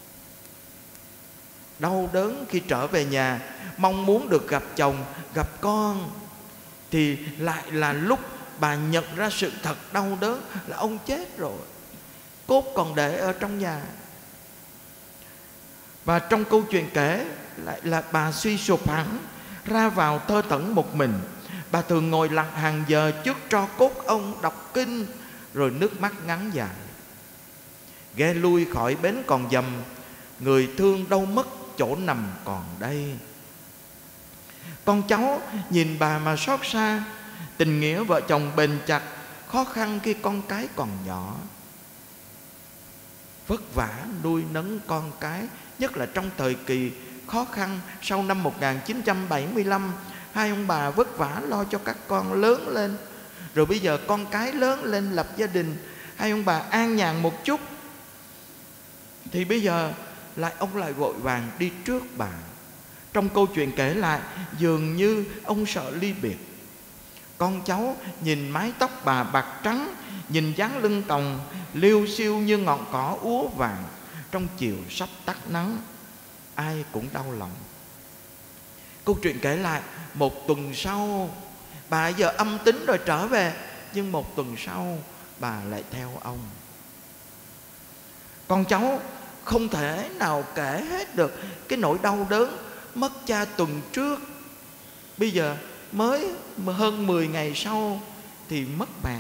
Đau đớn khi trở về nhà, mong muốn được gặp chồng, gặp con, thì lại là lúc bà nhận ra sự thật đau đớn là ông chết rồi, cốt còn để ở trong nhà. Và trong câu chuyện kể lại là bà suy sụp hẳn, ra vào thơ thẩn một mình. Bà thường ngồi lặng hàng giờ trước tro cốt ông đọc kinh, rồi nước mắt ngắn dài. Ghe lui khỏi bến còn dầm, người thương đâu mất, chỗ nằm còn đây. Con cháu nhìn bà mà xót xa, tình nghĩa vợ chồng bền chặt, khó khăn khi con cái còn nhỏ. Vất vả nuôi nấng con cái, nhất là trong thời kỳ khó khăn sau năm 1975. Hai ông bà vất vả lo cho các con lớn lên. Rồi bây giờ con cái lớn lên lập gia đình, hai ông bà an nhàn một chút, thì bây giờ ông lại vội vàng đi trước bà. Trong câu chuyện kể lại, dường như ông sợ ly biệt. Con cháu nhìn mái tóc bà bạc trắng, nhìn dáng lưng còng liêu xiêu như ngọn cỏ úa vàng trong chiều sắp tắt nắng, ai cũng đau lòng. Câu chuyện kể lại, một tuần sau bà giờ âm tính rồi trở về, nhưng một tuần sau bà lại theo ông. Con cháu không thể nào kể hết được cái nỗi đau đớn mất cha tuần trước. Bây giờ mới hơn 10 ngày sau thì mất mẹ.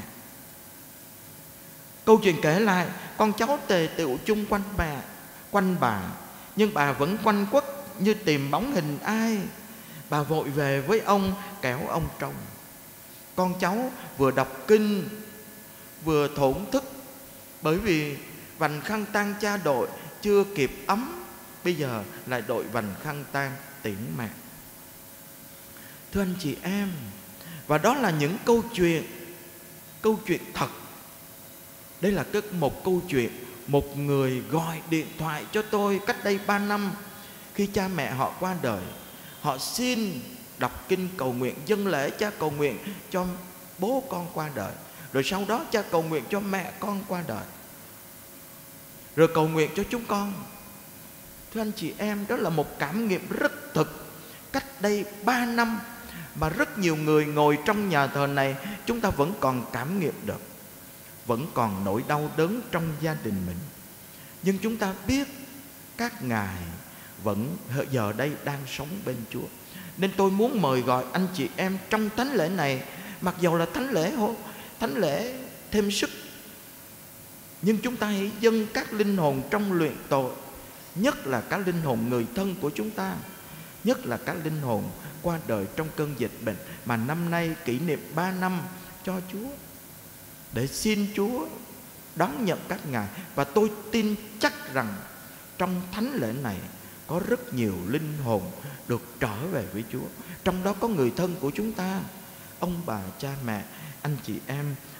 Câu chuyện kể lại, con cháu tề tựu chung quanh mẹ, quanh bà, nhưng bà vẫn quanh quất như tìm bóng hình ai. Bà vội về với ông, kéo ông trông. Con cháu vừa đọc kinh vừa thổn thức, bởi vì vành khăn tang cha đội chưa kịp ấm, bây giờ lại đội vành khăn tang tiễn mẹ. Thưa anh chị em, và đó là những câu chuyện thật. Đây là một câu chuyện, một người gọi điện thoại cho tôi cách đây 3 năm. Khi cha mẹ họ qua đời, họ xin đọc kinh cầu nguyện, dâng lễ cha cầu nguyện cho bố con qua đời, rồi sau đó cha cầu nguyện cho mẹ con qua đời, rồi cầu nguyện cho chúng con. Thưa anh chị em, đó là một cảm nghiệm rất thực. Cách đây 3 năm mà rất nhiều người ngồi trong nhà thờ này, chúng ta vẫn còn cảm nghiệm được, vẫn còn nỗi đau đớn trong gia đình mình. Nhưng chúng ta biết các ngài vẫn giờ đây đang sống bên Chúa. Nên tôi muốn mời gọi anh chị em trong thánh lễ này, mặc dầu là thánh lễ thêm sức, nhưng chúng ta hãy dâng các linh hồn trong luyện tội, nhất là các linh hồn người thân của chúng ta, nhất là các linh hồn qua đời trong cơn dịch bệnh mà năm nay kỷ niệm 3 năm cho Chúa, để xin Chúa đón nhận các ngài. Và tôi tin chắc rằng trong thánh lễ này có rất nhiều linh hồn được trở về với Chúa. Trong đó có người thân của chúng ta, ông bà, cha mẹ, anh chị em,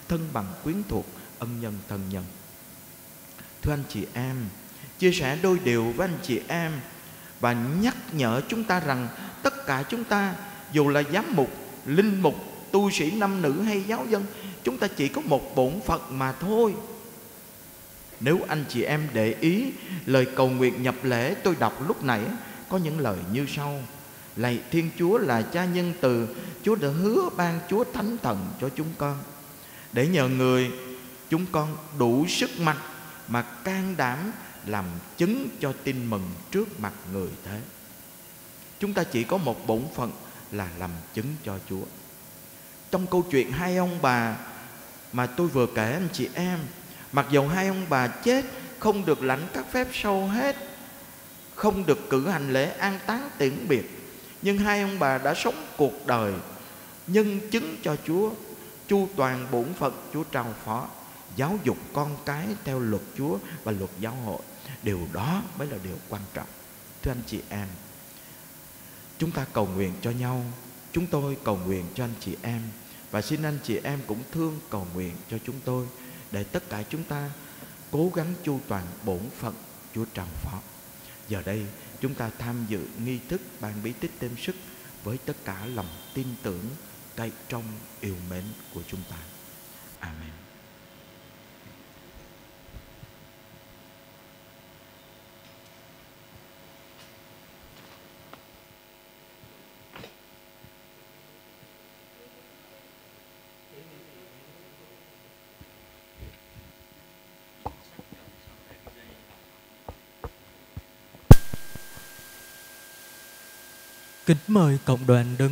thân bằng quyến thuộc, ân nhân thân nhân. Thưa anh chị em, chia sẻ đôi điều với anh chị em và nhắc nhở chúng ta rằng tất cả chúng ta, dù là giám mục, linh mục, tu sĩ nam nữ hay giáo dân, chúng ta chỉ có một bổn phận mà thôi. Nếu anh chị em để ý lời cầu nguyện nhập lễ tôi đọc lúc nãy, có những lời như sau: lạy Thiên Chúa là Cha nhân từ, Chúa đã hứa ban Chúa Thánh Thần cho chúng con, để nhờ người chúng con đủ sức mạnh mà can đảm làm chứng cho tin mừng trước mặt người thế. Chúng ta chỉ có một bổn phận là làm chứng cho Chúa. Trong câu chuyện hai ông bà mà tôi vừa kể anh chị em, mặc dầu hai ông bà chết không được lãnh các phép sau hết, không được cử hành lễ an táng tiễn biệt, nhưng hai ông bà đã sống cuộc đời nhân chứng cho Chúa, chu toàn bổn phận Chúa trao phó, giáo dục con cái theo luật Chúa và luật giáo hội. Điều đó mới là điều quan trọng. Thưa anh chị em, chúng ta cầu nguyện cho nhau, chúng tôi cầu nguyện cho anh chị em, và xin anh chị em cũng thương cầu nguyện cho chúng tôi, để tất cả chúng ta cố gắng chu toàn bổn phận Chúa trao phó. Giờ đây chúng ta tham dự nghi thức ban bí tích thêm sức với tất cả lòng tin tưởng, cậy trông, yêu mến của chúng ta. Amen. Kính mời cộng đoàn đứng.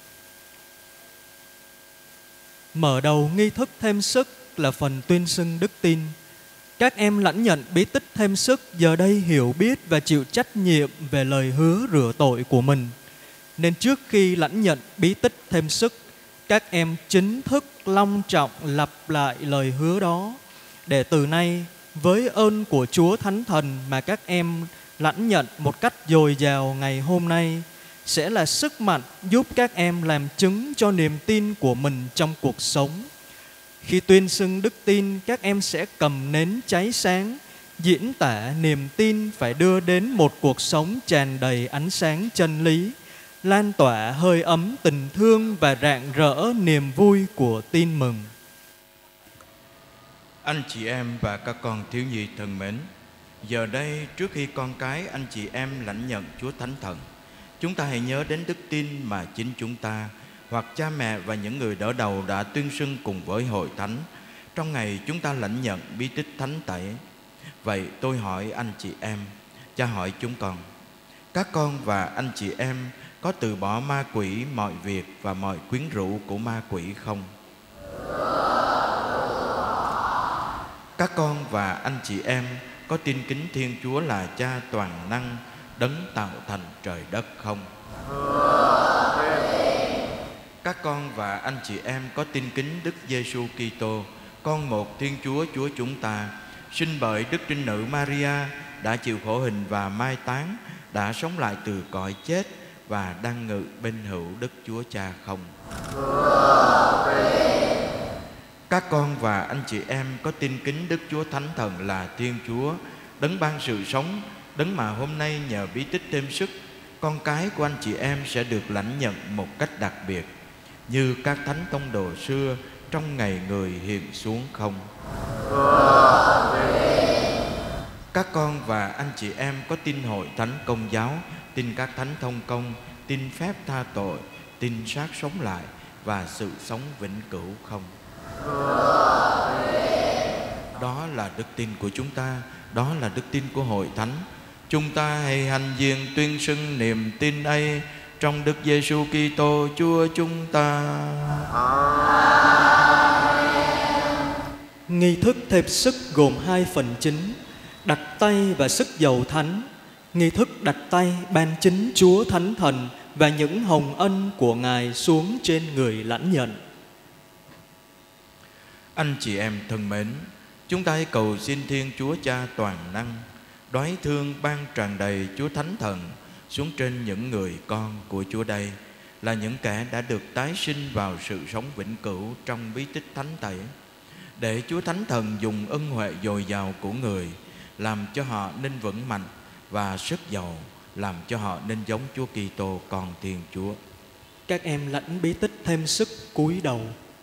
Mở đầu nghi thức thêm sức là phần tuyên xưng đức tin. Các em lãnh nhận bí tích thêm sức giờ đây hiểu biết và chịu trách nhiệm về lời hứa rửa tội của mình. Nên trước khi lãnh nhận bí tích thêm sức, các em chính thức long trọng lặp lại lời hứa đó, để từ nay với ơn của Chúa Thánh Thần mà các em lãnh nhận một cách dồi dào ngày hôm nay sẽ là sức mạnh giúp các em làm chứng cho niềm tin của mình trong cuộc sống. Khi tuyên xưng đức tin, các em sẽ cầm nến cháy sáng, diễn tả niềm tin phải đưa đến một cuộc sống tràn đầy ánh sáng chân lý, lan tỏa hơi ấm tình thương và rạng rỡ niềm vui của tin mừng. Anh chị em và các con thiếu nhi thân mến, giờ đây trước khi con cái anh chị em lãnh nhận Chúa Thánh Thần, chúng ta hãy nhớ đến đức tin mà chính chúng ta hoặc cha mẹ và những người đỡ đầu đã tuyên xưng cùng với hội thánh trong ngày chúng ta lãnh nhận bí tích thánh tẩy. Vậy tôi hỏi anh chị em, cha hỏi chúng con, các con và anh chị em có từ bỏ ma quỷ, mọi việc và mọi quyến rũ của ma quỷ không? Các con và anh chị em có tin kính Thiên Chúa là Cha toàn năng, đấng tạo thành trời đất không? Các con và anh chị em có tin kính Đức Giêsu Kitô, con một Thiên Chúa, Chúa chúng ta, sinh bởi Đức Trinh Nữ Maria, đã chịu khổ hình và mai táng, đã sống lại từ cõi chết và đang ngự bên hữu Đức Chúa Cha không? Các con và anh chị em có tin kính Đức Chúa Thánh Thần là Thiên Chúa, đấng ban sự sống, đấng mà hôm nay nhờ bí tích thêm sức, con cái của anh chị em sẽ được lãnh nhận một cách đặc biệt, như các thánh tông đồ xưa trong ngày người hiện xuống không? Các con và anh chị em có tin hội thánh công giáo, tin các thánh thông công, tin phép tha tội, tin xác sống lại và sự sống vĩnh cửu không? Đó là đức tin của chúng ta, đó là đức tin của hội thánh. Chúng ta hãy hành diện tuyên xưng niềm tin ấy trong Đức Giêsu Kitô Chúa chúng ta. Nghi thức thêm sức gồm hai phần chính: đặt tay và sức dầu thánh. Nghi thức đặt tay ban chính Chúa Thánh Thần và những hồng ân của Ngài xuống trên người lãnh nhận. Anh chị em thân mến, chúng ta hãy cầu xin Thiên Chúa Cha toàn năng đoái thương ban tràn đầy Chúa Thánh Thần xuống trên những người con của Chúa đây, là những kẻ đã được tái sinh vào sự sống vĩnh cửu trong bí tích thánh tẩy. để Chúa Thánh Thần dùng ân huệ dồi dào của Người làm cho họ nên vững mạnh và sức giàu, làm cho họ nên giống Chúa Kitô con Thiên Chúa. Các em lãnh bí tích thêm sức cúi đầu.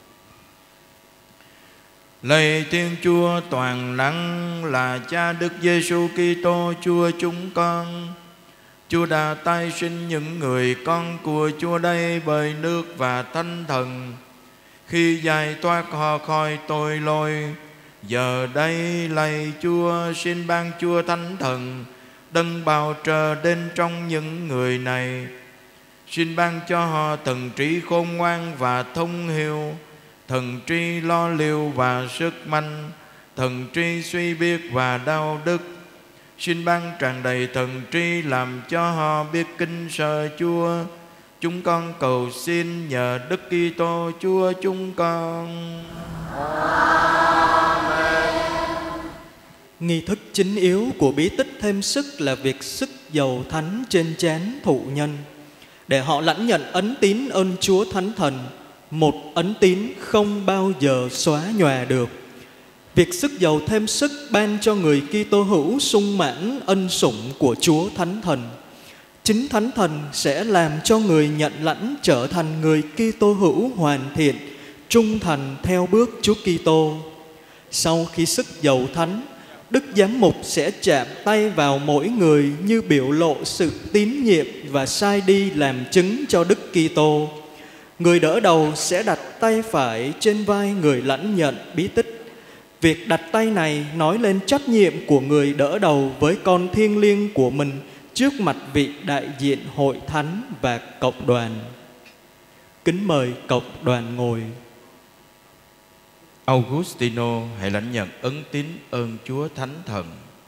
Lạy Thiên Chúa toàn năng là Cha Đức Giêsu Kitô Chúa chúng con, Chúa đã tái sinh những người con của Chúa đây bởi nước và Thánh Thần, khi giải thoát họ khỏi tội lỗi. Giờ đây lạy Chúa, xin ban Chúa Thánh Thần đấng bảo trợ đến trong những người này. Xin ban cho họ thần trí khôn ngoan và thông hiểu, thần trí lo liệu và sức mạnh, thần trí suy biết và đạo đức. Xin ban tràn đầy thần trí làm cho họ biết kính sợ Chúa. Chúng con cầu xin nhờ Đức Kitô Chúa chúng con. Nghi thức chính yếu của bí tích thêm sức là việc sức dầu thánh trên trán thụ nhân, để họ lãnh nhận ấn tín ơn Chúa Thánh Thần, một ấn tín không bao giờ xóa nhòa được. Việc sức dầu thêm sức ban cho người Kitô hữu sung mãn ân sủng của Chúa Thánh Thần. Chính Thánh Thần sẽ làm cho người nhận lãnh trở thành người Kitô hữu hoàn thiện, trung thành theo bước Chúa Kitô. Sau khi sức dầu thánh, Đức Giám mục sẽ chạm tay vào mỗi người như biểu lộ sự tín nhiệm và sai đi làm chứng cho Đức Kitô. Người đỡ đầu sẽ đặt tay phải trên vai người lãnh nhận bí tích. Việc đặt tay này nói lên trách nhiệm của người đỡ đầu với con thiêng liêng của mình trước mặt vị đại diện hội thánh và cộng đoàn. Kính mời cộng đoàn ngồi. Augustino hãy lãnh nhận ấn tín ơn Chúa Thánh Thần.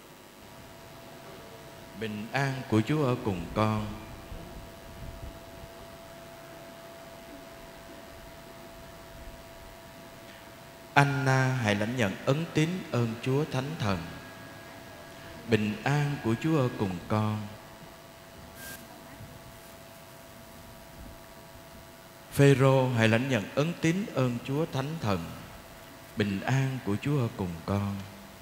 Bình an của Chúa ở cùng con. Anna hãy lãnh nhận ấn tín ơn Chúa Thánh Thần. Bình an của Chúa ở cùng con. Phêrô hãy lãnh nhận ấn tín ơn Chúa Thánh Thần. Bình an của Chúa ở cùng con.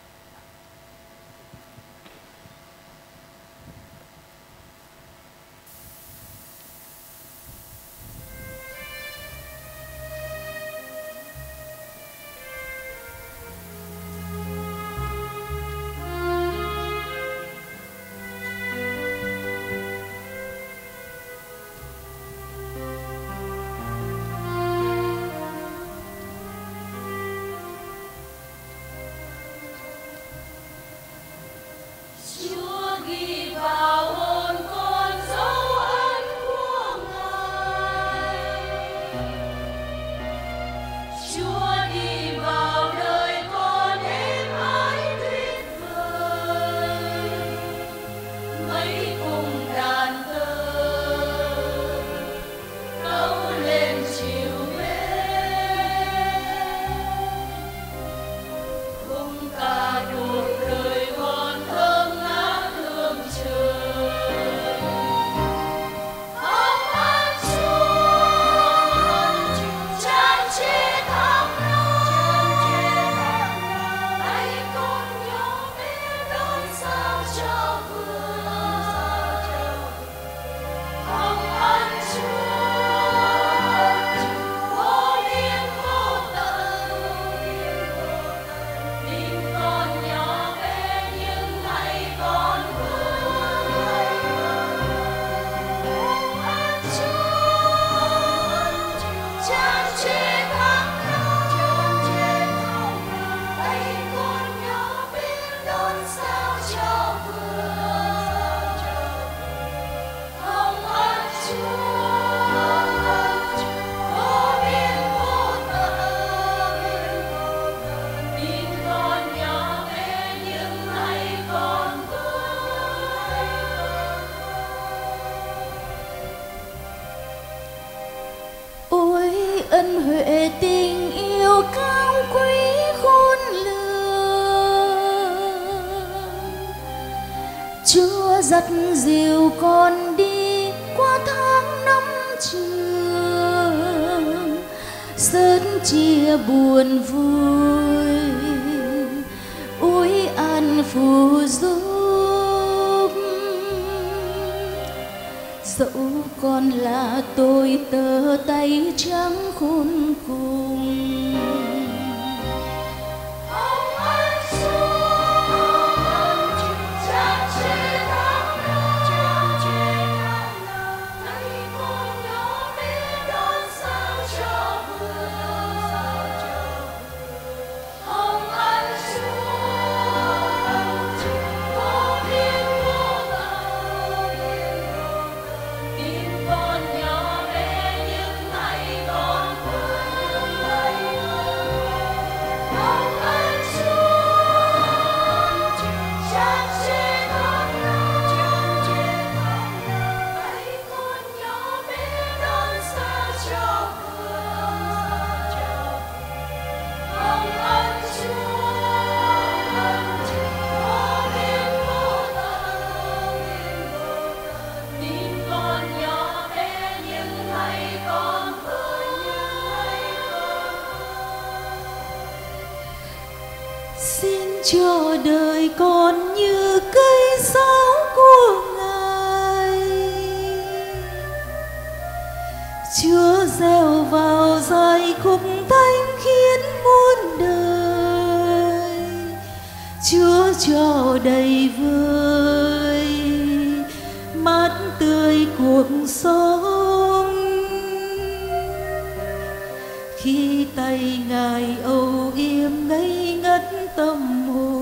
ân huệ tình yêu cao quý khôn lường. Chúa dắt dìu con đi qua tháng năm trường, sớt chia buồn vui. dẫu con là tôi tơ tay trắng khôn cùng. Cho đời con như cây sáo của Ngài, Chúa gieo vào giai khúc thanh khiến muôn đời, Chúa cho đầy vơi mát tươi cuộc sống. Khi tay Ngài âu yếm ngây ngất tâm hồn.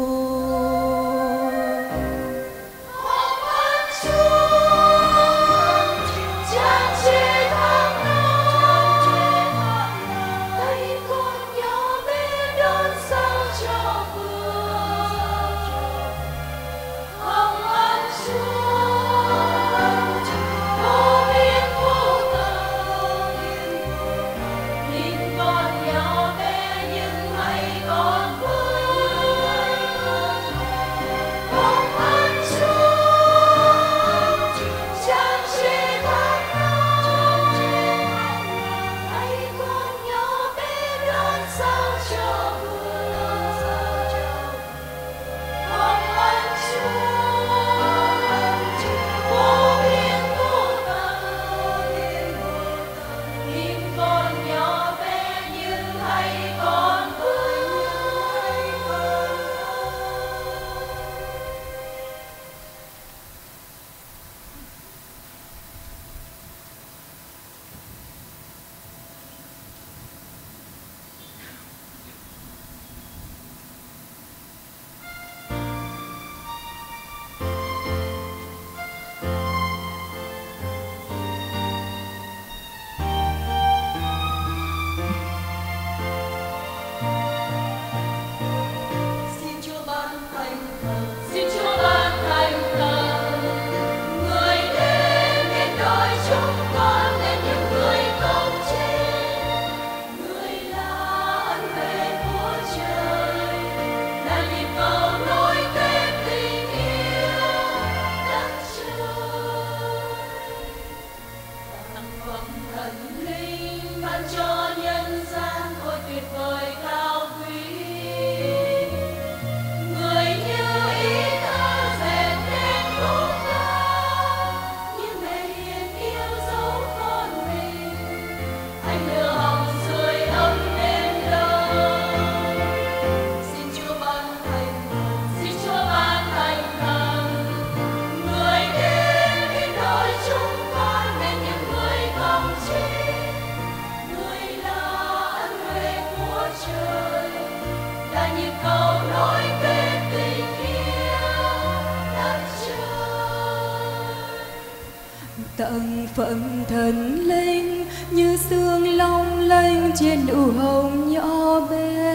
Tận phận thần linh như sương long lanh trên nụ hồng nhỏ bé,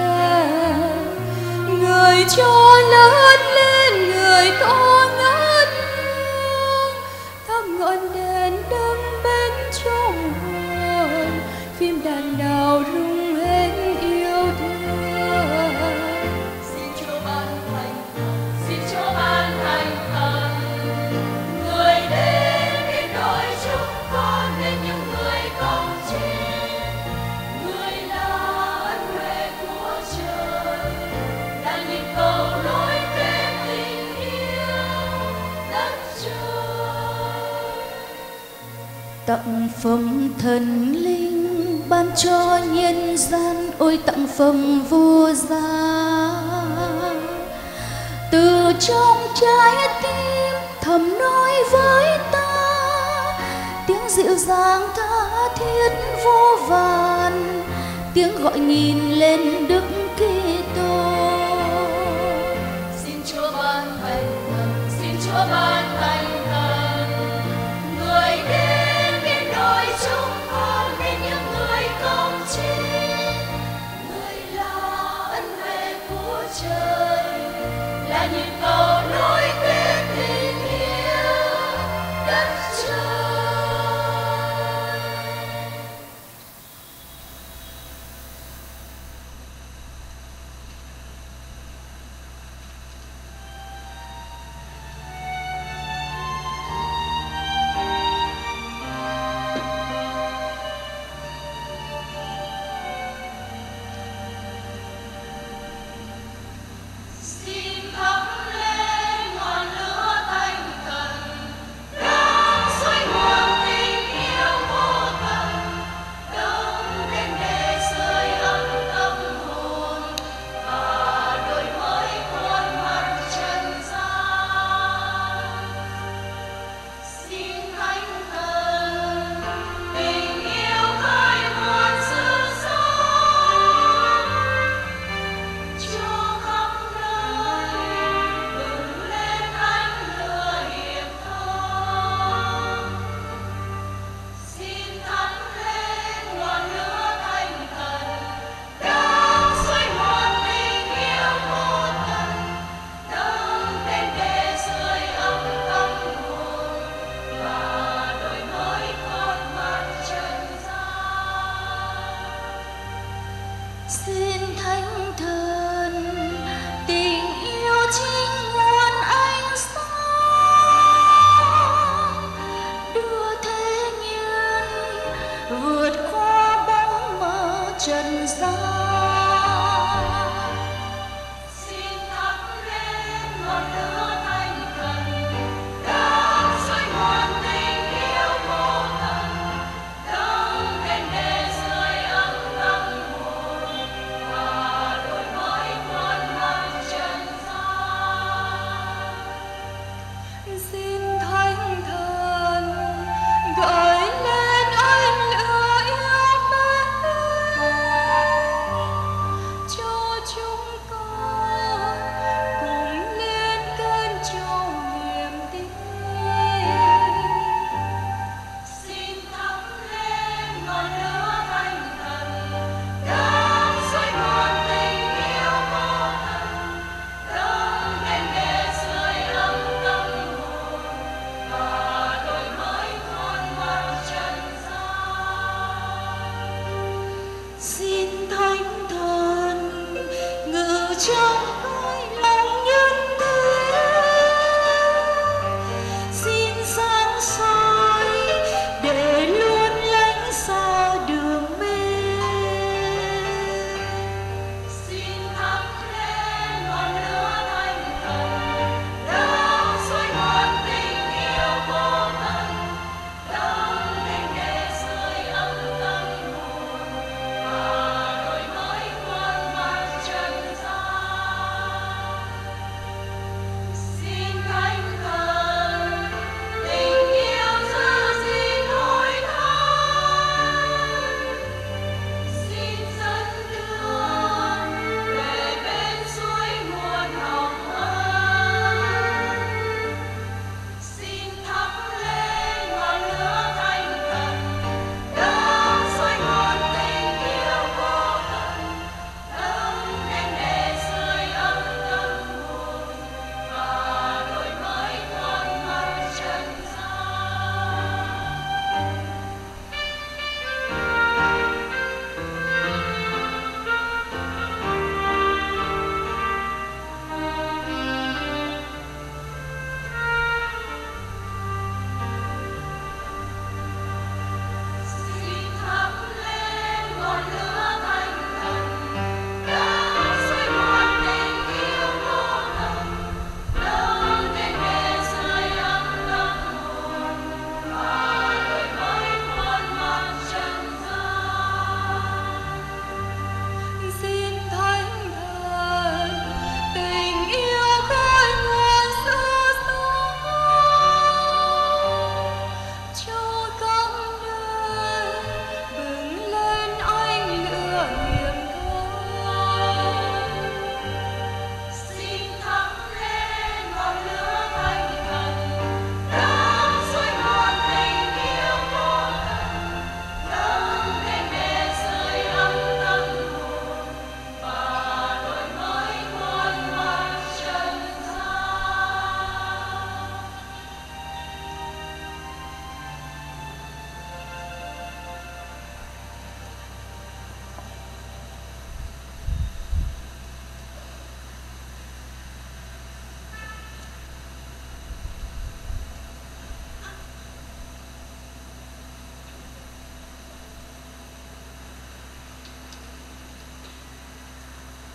người cho lớn lên người to ngất hương, thắp ngọn đèn đêm bên trong hồn, phim đàn đào rung hết yêu thương. Xin Chúa ban thành, xin Chúa ban thành thần, người đến biến đổi chúng con nên những người công chính, người là ân huệ của trời, là nhịp cầu nối kết tình yêu tặng phẩm thần linh ban cho nhân gian, ôi tặng phẩm vô giá. Từ trong trái tim thầm nói với ta tiếng dịu dàng tha thiết vô vàn, tiếng gọi nhìn lên Đức Kitô. Xin Chúa ban thành thần, xin Chúa ban thành thần, người đến biến đổi chúng con nên những người công chính. Người là ân huệ của trời, là nhịp cầu nối kết tình yêu đất trời. Xin thắp lên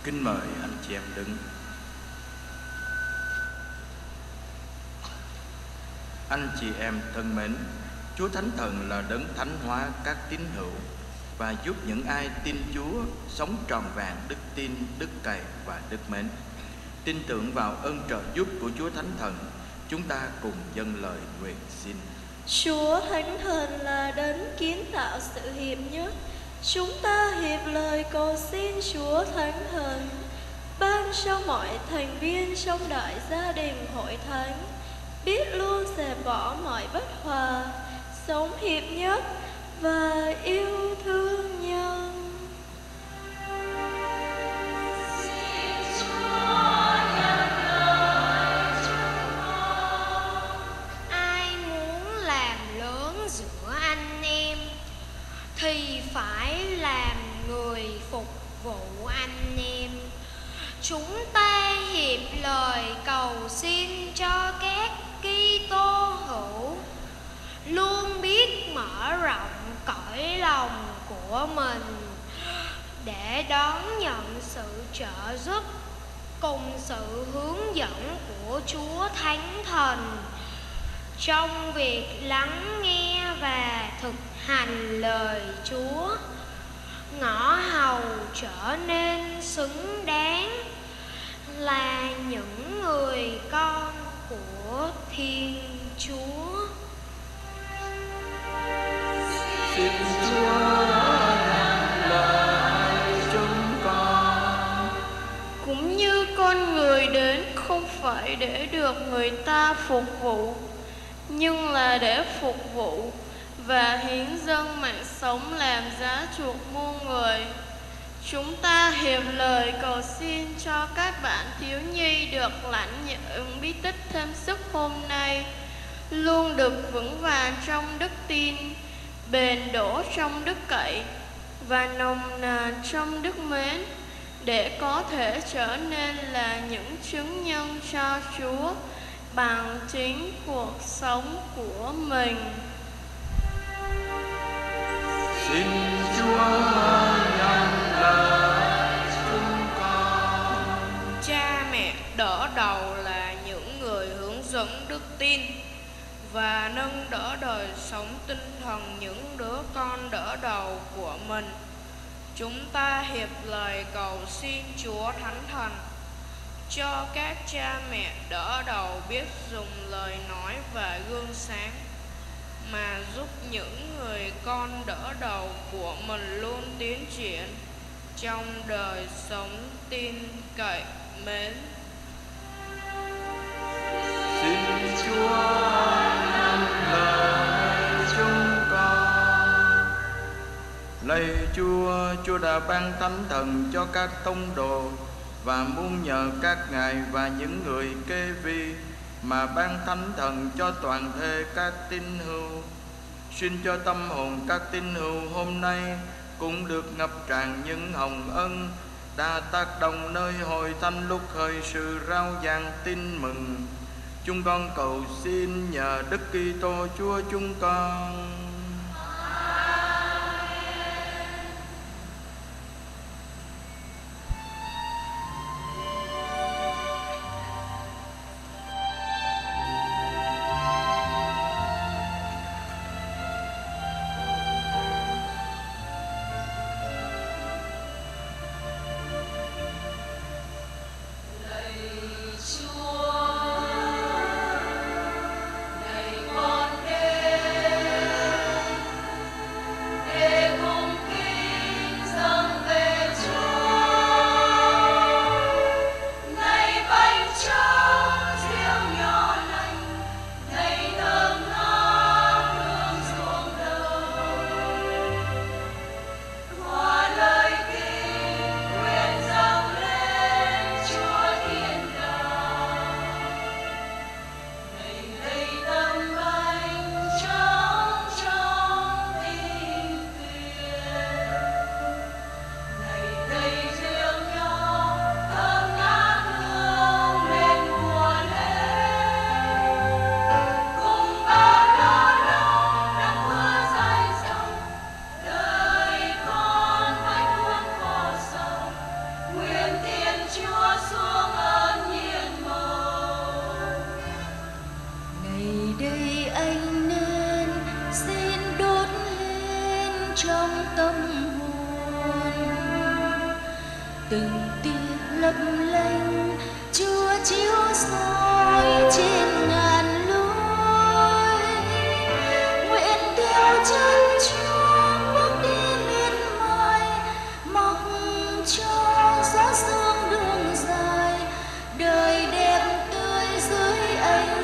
Kính mời anh chị em đứng. Anh chị em thân mến, Chúa Thánh Thần là đấng thánh hóa các tín hữu và giúp những ai tin Chúa sống trọn vẹn đức tin, đức cậy và đức mến. Tin tưởng vào ơn trợ giúp của Chúa Thánh Thần, chúng ta cùng dâng lời nguyện xin. Chúa Thánh Thần là đấng kiến tạo sự hiệp nhất. Chúng ta hiệp lời cầu xin Chúa Thánh Thần ban cho mọi thành viên trong đại gia đình hội thánh biết luôn dẹp bỏ mọi bất hòa, sống hiệp nhất và yêu thương nhau. Ai muốn làm lớn giữa anh em thì phải làm người phục vụ anh em. Chúng ta hiệp lời cầu xin cho các Kitô hữu luôn biết mở rộng cõi lòng của mình để đón nhận sự trợ giúp cùng sự hướng dẫn của Chúa Thánh Thần trong việc lắng nghe và thực hành lời Chúa, ngõ hầu trở nên xứng đáng là những người con của Thiên Chúa. Xin Chúa nhận lời chúng con. Cũng như con người đến không phải để được người ta phục vụ, nhưng là để phục vụ và hiến dâng mạng sống làm giá chuộc muôn người. Chúng ta hiệp lời cầu xin cho các bạn thiếu nhi được lãnh nhận bí tích thêm sức hôm nay, luôn được vững vàng trong đức tin, bền đổ trong đức cậy và nồng nàn trong đức mến, để có thể trở nên là những chứng nhân cho Chúa bằng chính cuộc sống của mình. Xin Chúa nhận lời chúng con. Cha mẹ đỡ đầu là những người hướng dẫn đức tin và nâng đỡ đời sống tinh thần những đứa con đỡ đầu của mình. Chúng ta hiệp lời cầu xin Chúa Thánh Thần cho các cha mẹ đỡ đầu biết dùng lời nói và gương sáng mà giúp những người con đỡ đầu của mình luôn tiến triển trong đời sống tin cậy mến. Xin Chúa nhận lời chúng con. Lạy Chúa, Chúa đã ban Thánh Thần cho các tông đồ và muốn nhờ các ngài và những người kế vi mà ban Thánh Thần cho toàn thể các tín hữu. Xin cho tâm hồn các tín hữu hôm nay cũng được ngập tràn những hồng ân đã tác động nơi hội thánh lúc khởi sự rao giảng tin mừng. Chúng con cầu xin nhờ Đức Kitô Chúa chúng con. Này con đến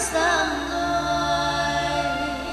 sang người.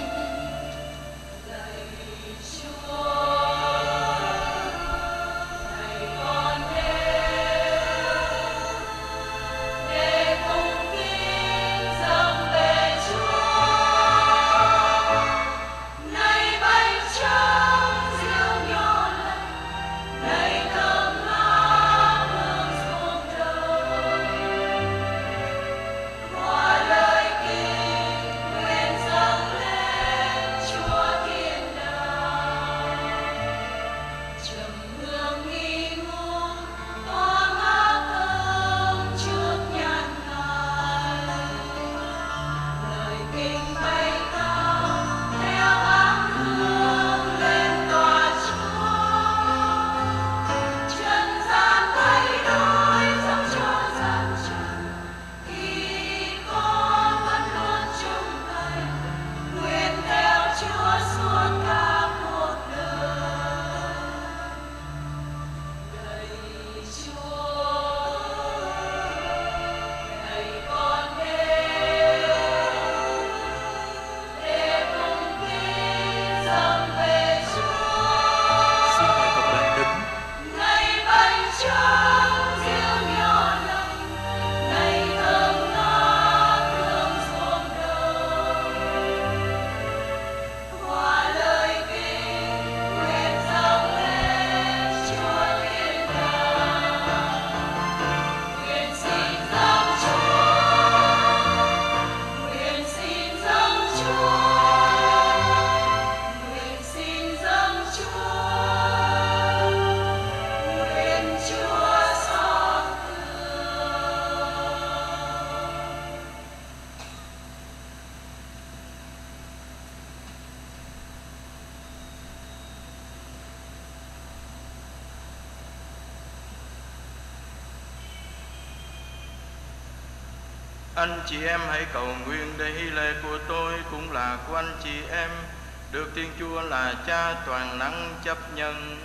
Anh chị em hãy cầu nguyện để hy lễ của tôi cũng là của anh chị em, được Thiên Chúa là Cha toàn năng chấp nhận.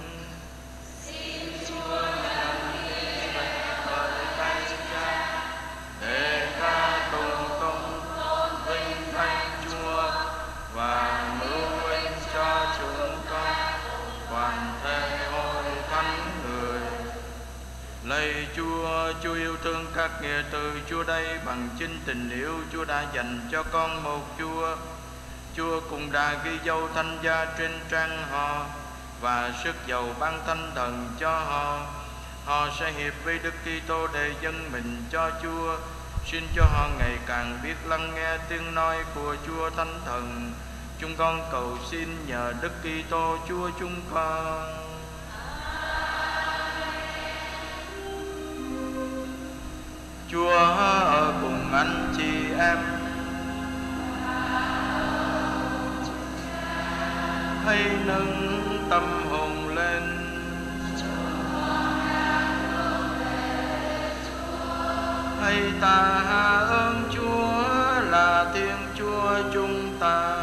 Xin Chúa làm bởi tay Cha để ca tôn vinh danh Chúa và mưu ích cho chúng con toàn thể hội thánh người. Lạy Chúa, Chúa yêu thương các nghĩa tử Chúa đây bằng chính tình yêu Chúa đã dành cho con một Chúa. Chúa cũng đã ghi dấu thánh giá trên trán họ và sức giàu ban thánh thần cho họ. Họ sẽ hiệp với Đức Kitô để dâng mình cho Chúa. Xin cho họ ngày càng biết lắng nghe tiếng nói của Chúa Thánh Thần. Chúng con cầu xin nhờ Đức Kitô Chúa chúng con. Chúa ở cùng anh chị em. Hãy nâng tâm hồn lên. Hãy ta hạ ơn Chúa là Thiên Chúa chúng ta.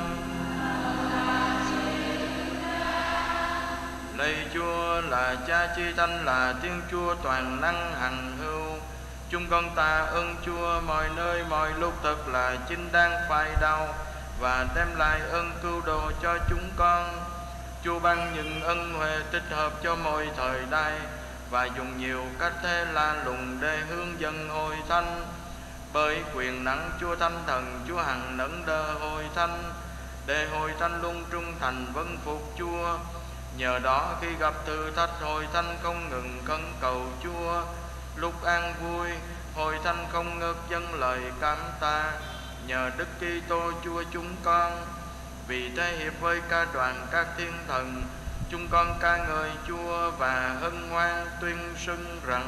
Lạy Chúa là Cha Chi Thánh, là Thiên Chúa toàn năng hằng hữu. Chúng con tạ ơn Chúa mọi nơi mọi lúc thật là chính đáng phải đau và đem lại ơn cứu độ cho chúng con. Chúa ban những ân huệ tích hợp cho mọi thời đại và dùng nhiều cách thế lạ lùng để hướng dẫn hội thánh. Bởi quyền năng Chúa Thánh Thần, Chúa hằng nâng đỡ hội thánh để hội thánh luôn trung thành vâng phục Chúa. Nhờ đó khi gặp thử thách, hội thánh không ngừng khấn cầu Chúa. Lúc an vui, hội thánh không ngớt dâng lời cảm tạ nhờ Đức Kitô Chúa chúng con. Vì thế hiệp với ca đoàn các thiên thần, chúng con ca ngợi Chúa và hân hoan tuyên xưng rằng: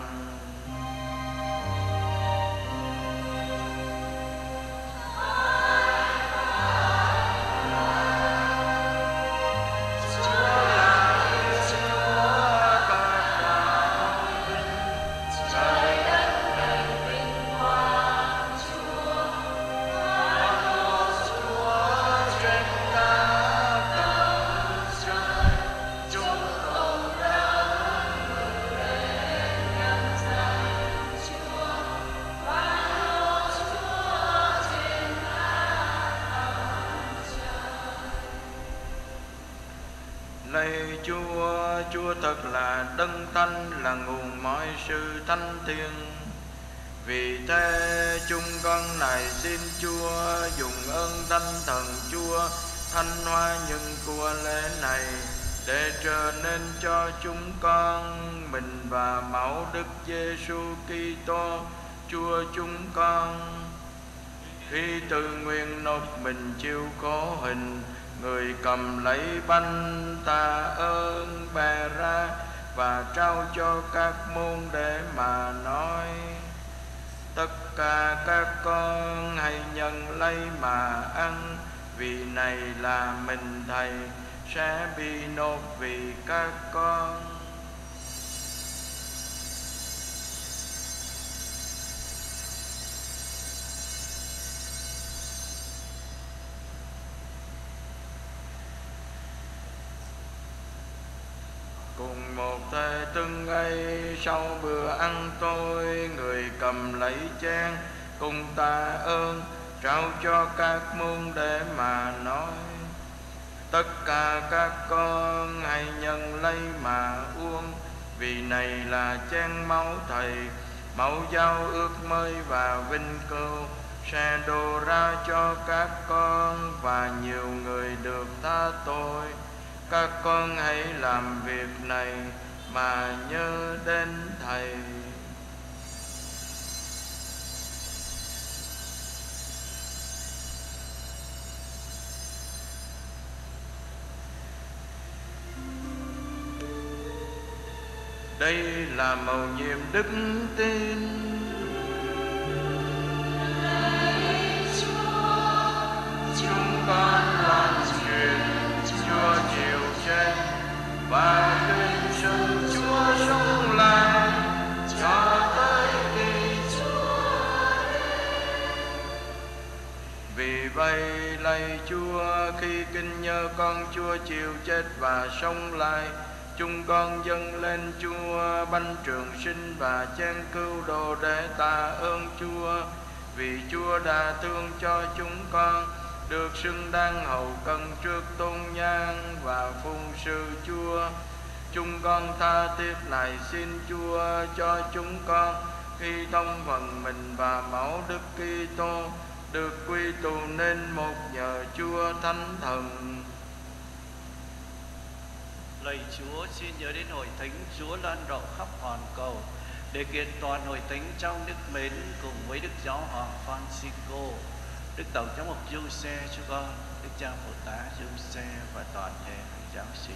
Lạy Chúa, Chúa thật là đấng thánh, là nguồn mọi sự thánh thiêng. Vì thế chúng con này xin Chúa dùng ơn Thánh Thần Chúa thanh hóa những của lễ này, để trở nên cho chúng con mình và máu Đức Giêsu Kitô Chúa chúng con. Khi tự nguyện nộp mình chịu khổ hình, người cầm lấy bánh tạ ơn bè ra và trao cho các môn đệ mà nói: tất cả các con hãy nhận lấy mà ăn, vì này là mình Thầy sẽ bị nộp vì các con. Cùng một thể từng ấy, sau bữa ăn tối, người cầm lấy chén cùng tạ ơn, trao cho các môn đệ mà nói: tất cả các con hãy nhận lấy mà uống, vì này là chén máu Thầy, máu giao ước mới và vinh cưu, sẽ đổ ra cho các con và nhiều người được tha tội. Các con hãy làm việc này mà nhớ đến Thầy. Đây là mầu nhiệm đức tin. Chúng con loan truyền Chúa chịu chết và tuyên xưng Chúa sống lại cho tới khi Chúa đến. Vì vậy lạy Chúa, khi kinh nhớ con Chúa chịu chết và sống lại, chúng con dâng lên Chúa bánh trường sinh và chén cứu độ để tạ ơn Chúa, vì Chúa đã thương cho chúng con được xứng đáng hầu cân trước tôn nhang và phụng sự Chúa. Chúng con tha thiết lại xin Chúa cho chúng con khi thông phần mình và máu Đức Kitô được quy tụ nên một nhờ Chúa Thánh Thần. Lạy Chúa, xin nhớ đến hội thánh Chúa lan rộng khắp hoàn cầu, để kiện toàn hội thánh trong đức mến cùng với Đức Giáo hoàng Francisco, Đức Tổng giám mục Giuse cho con, Đức cha phụ tá Giuse và toàn thể giáo sĩ.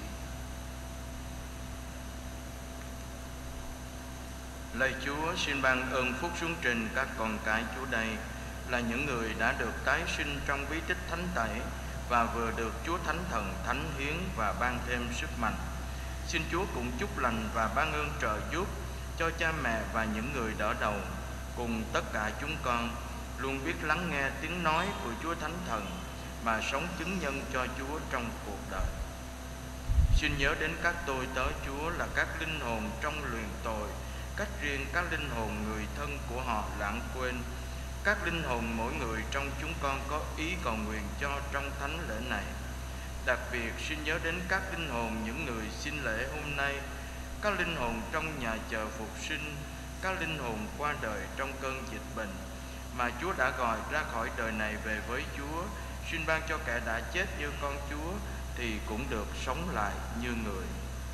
Lạy Chúa, xin ban ơn phúc xuống trình các con cái Chúa đây là những người đã được tái sinh trong bí tích thánh tẩy và vừa được Chúa Thánh Thần thánh hiến và ban thêm sức mạnh. Xin Chúa cũng chúc lành và ban ơn trợ giúp cho cha mẹ và những người đỡ đầu, cùng tất cả chúng con luôn biết lắng nghe tiếng nói của Chúa Thánh Thần mà sống chứng nhân cho Chúa trong cuộc đời. Xin nhớ đến các tôi tớ Chúa là các linh hồn trong luyện tội, cách riêng các linh hồn người thân của họ lãng quên. Các linh hồn mỗi người trong chúng con có ý cầu nguyện cho trong thánh lễ này. Đặc biệt xin nhớ đến các linh hồn những người xin lễ hôm nay, các linh hồn trong nhà chờ phục sinh, các linh hồn qua đời trong cơn dịch bệnh mà Chúa đã gọi ra khỏi đời này về với Chúa. Xin ban cho kẻ đã chết như con Chúa thì cũng được sống lại như người.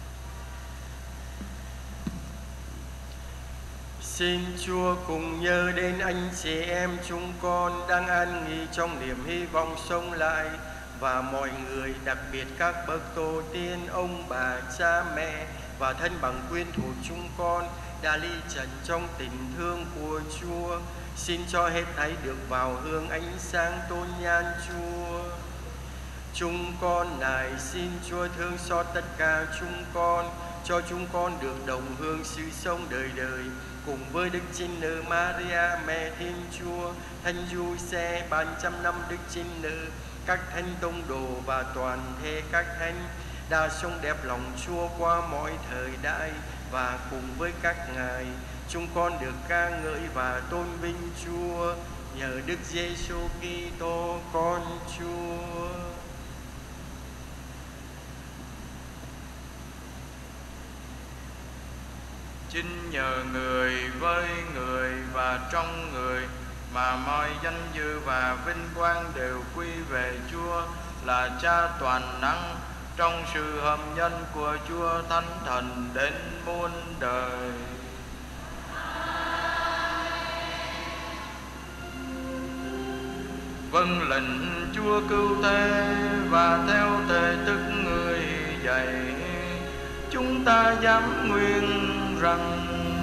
Xin Chúa cùng nhớ đến anh chị em chúng con đang an nghỉ trong niềm hy vọng sống lại, và mọi người, đặc biệt các bậc tổ tiên, ông bà, cha mẹ và thân bằng quyến thuộc chúng con đã ly trần trong tình thương của Chúa. Xin cho hết thảy được vào hương ánh sáng tôn nhan Chúa. Chúng con này xin Chúa thương xót tất cả chúng con, cho chúng con được đồng hương sự sống đời đời cùng với Đức Trinh Nữ Maria mẹ Thiên Chúa, Thánh Giuse, ban trăm năm Đức Trinh Nữ, các thánh tông đồ và toàn thể các thánh đã sống đẹp lòng Chúa qua mọi thời đại, và cùng với các ngài chúng con được ca ngợi và tôn vinh Chúa nhờ Đức Giêsu Kitô con Chúa. Xin nhờ người với người và trong người mà mọi danh dự và vinh quang đều quy về Chúa là Cha toàn năng, trong sự hợp nhân của Chúa Thánh Thần đến muôn đời. Vâng lệnh Chúa cứu thế và theo thể thức người dạy, chúng ta dám nguyện rằng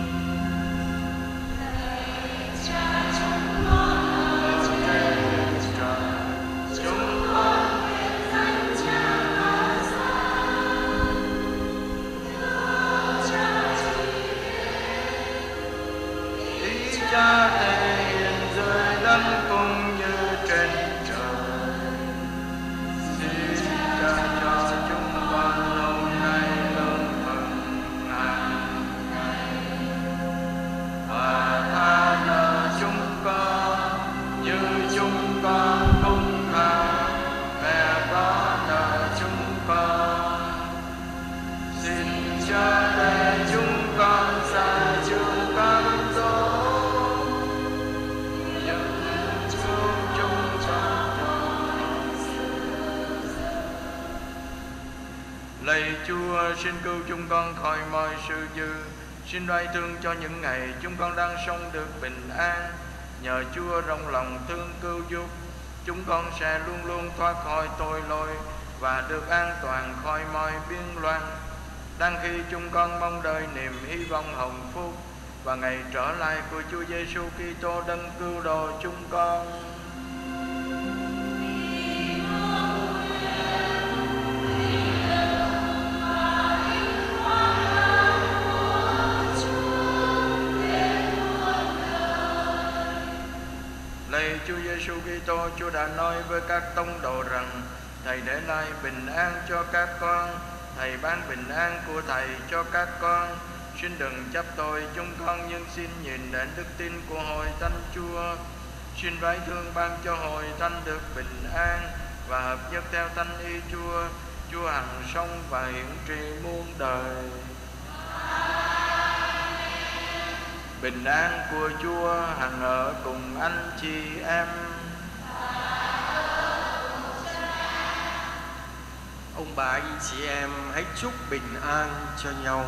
Cha thể hiện dưới đất cũng như trên trời. Xin Cha cho chúng con hôm nay lương thực hàng ngày, và tha nợ chúng con như chúng con cũng tha kẻ có nợ chúng con. Xin Cha để chúng con sai chúng con dối. Lạy Chúa, xin cứu chúng con khỏi mọi sự dữ, xin đoái thương cho những ngày chúng con đang sống được bình an. Nhờ Chúa rộng lòng thương cứu giúp, chúng con sẽ luôn luôn thoát khỏi tội lỗi và được an toàn khỏi mọi biên loạn. Đang khi chúng con mong đợi niềm hy vọng hồng phúc và ngày trở lại của Chúa Giêsu Kitô đấng cứu độ chúng con. Lạy Chúa Giêsu Kitô, Chúa đã nói với các tông đồ rằng Thầy để lại bình an cho các con, Thầy ban bình an của Thầy cho các con. Xin đừng chấp tội chúng con, nhưng xin nhìn đến đức tin của hội thánh Chúa. Xin đoái thương ban cho hội thánh được bình an và hợp nhất theo thánh ý Chúa. Chúa hằng sống và hiển trị muôn đời. Bình an của Chúa hằng ở cùng anh chị em. Ông bà anh chị em hãy chúc bình an cho nhau.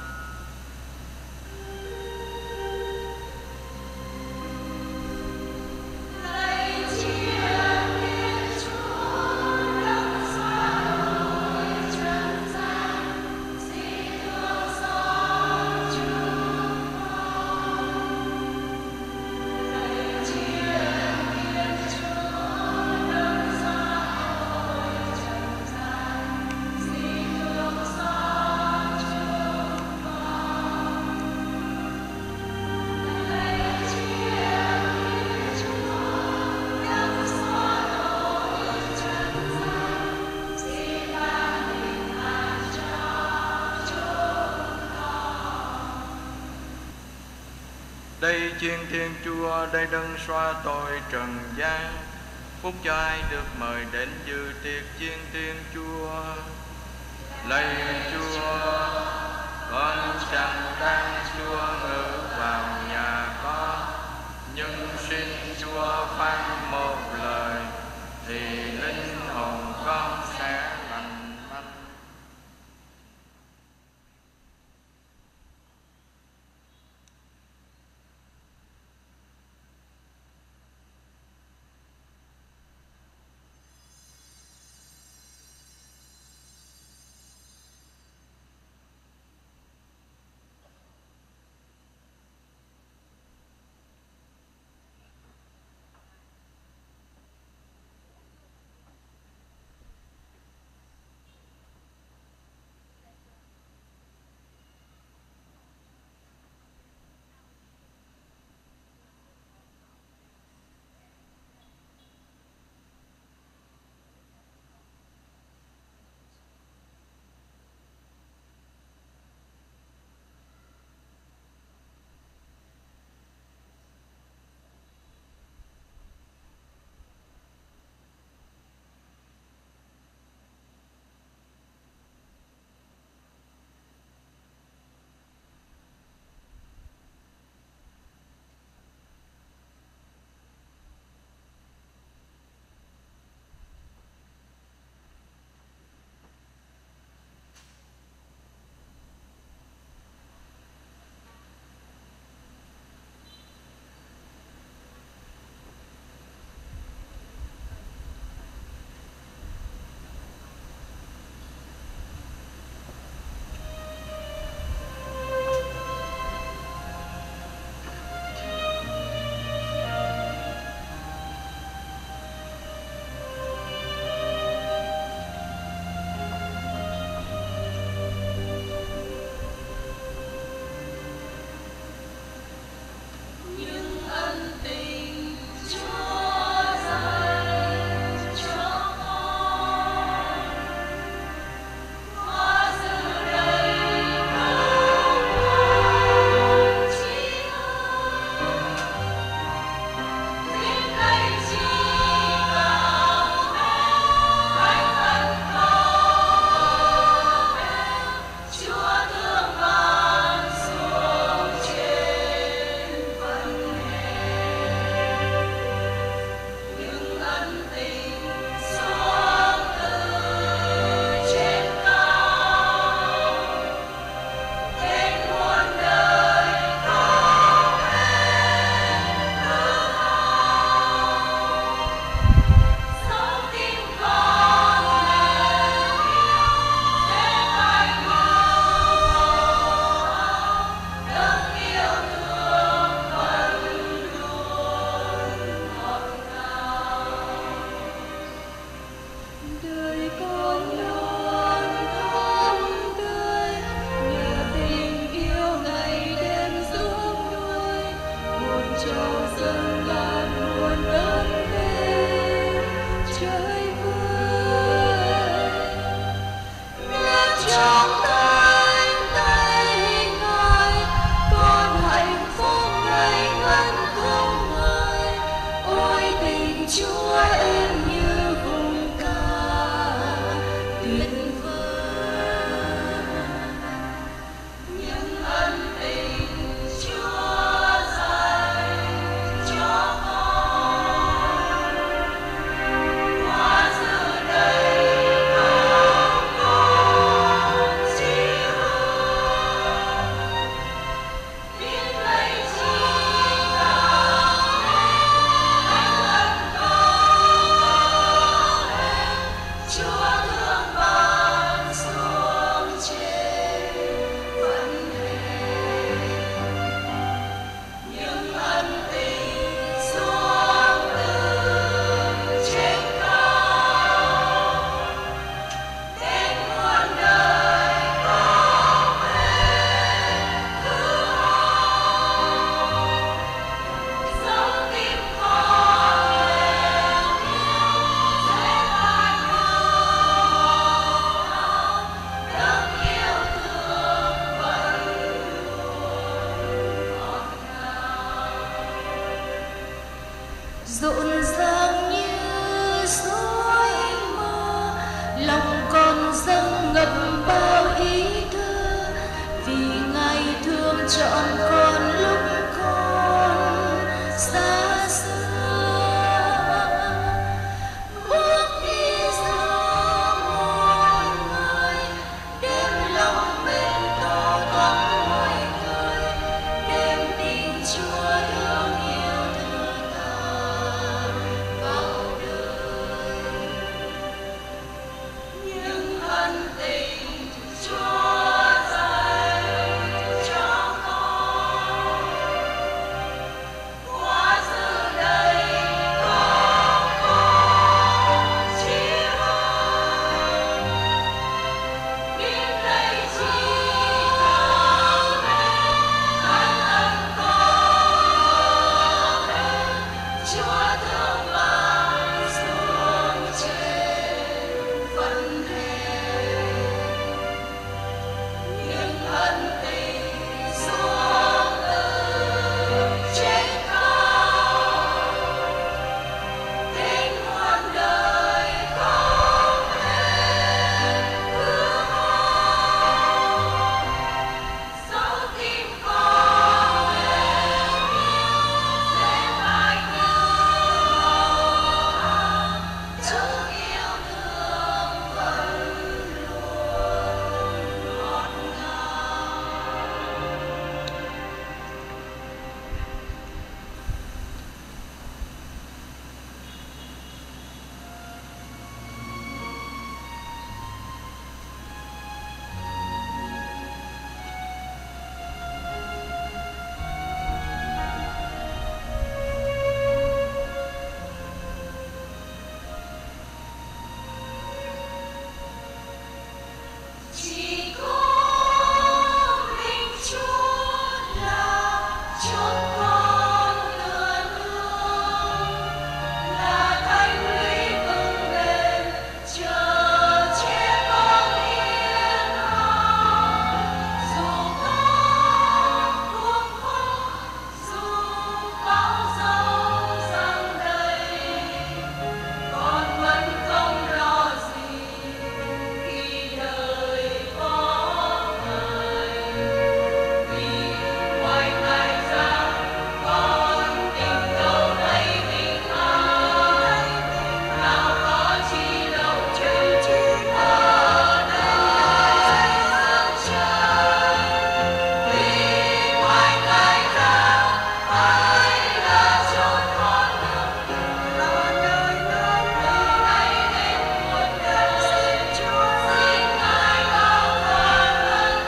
Đây chiên Thiên Chúa, đây đấng xóa tội trần gian. Phúc cho ai được mời đến dự tiệc chiên Thiên Chúa. Lạy Chúa, con chẳng đang Chúa ngự vào nhà con, nhưng xin Chúa phán một lời thì linh hồn con sẽ lành mạnh. rộn ràng như suối mơ, lòng con dâng ngập bao ý thơ, vì Ngài thương chọn con lúc con xa xưa. Bước đi giữa muôn người, đem lòng bên tô thắm mọi người, đem tin Chúa thương yêu thơ tha vào đời. Những ân tình Chúa dành cho con, quá dư đầy không còn chi hơn, biết đây chỉ thao bên ân ân có bên Chúa thương ban xuống trên phận thế. Những ân tình xuống từ trên cao, tình muôn đời không thể hư hao. Dẫu tim con mềm yếu, sẽ mãi như màu áo, chữ yêu thương vẫn luôn ngọt ngào. Chỉ có mình Chúa là chốn con tựa nương, là thanh lũy vững bền chờ che con yên ắng. Dù có cuồng phong, dù bão giông giăng đầy, con vẫn không lo gì khi đời có Ngài. Vì ngoài Ngài ra con tìm đâu thấy bình an, nào có chi đâu trên ở nơi dương trần. Vì ngoài Ngài ra ai là chốn con đường từ nơi này đến muôn đời. Xin Ngài bao quát ân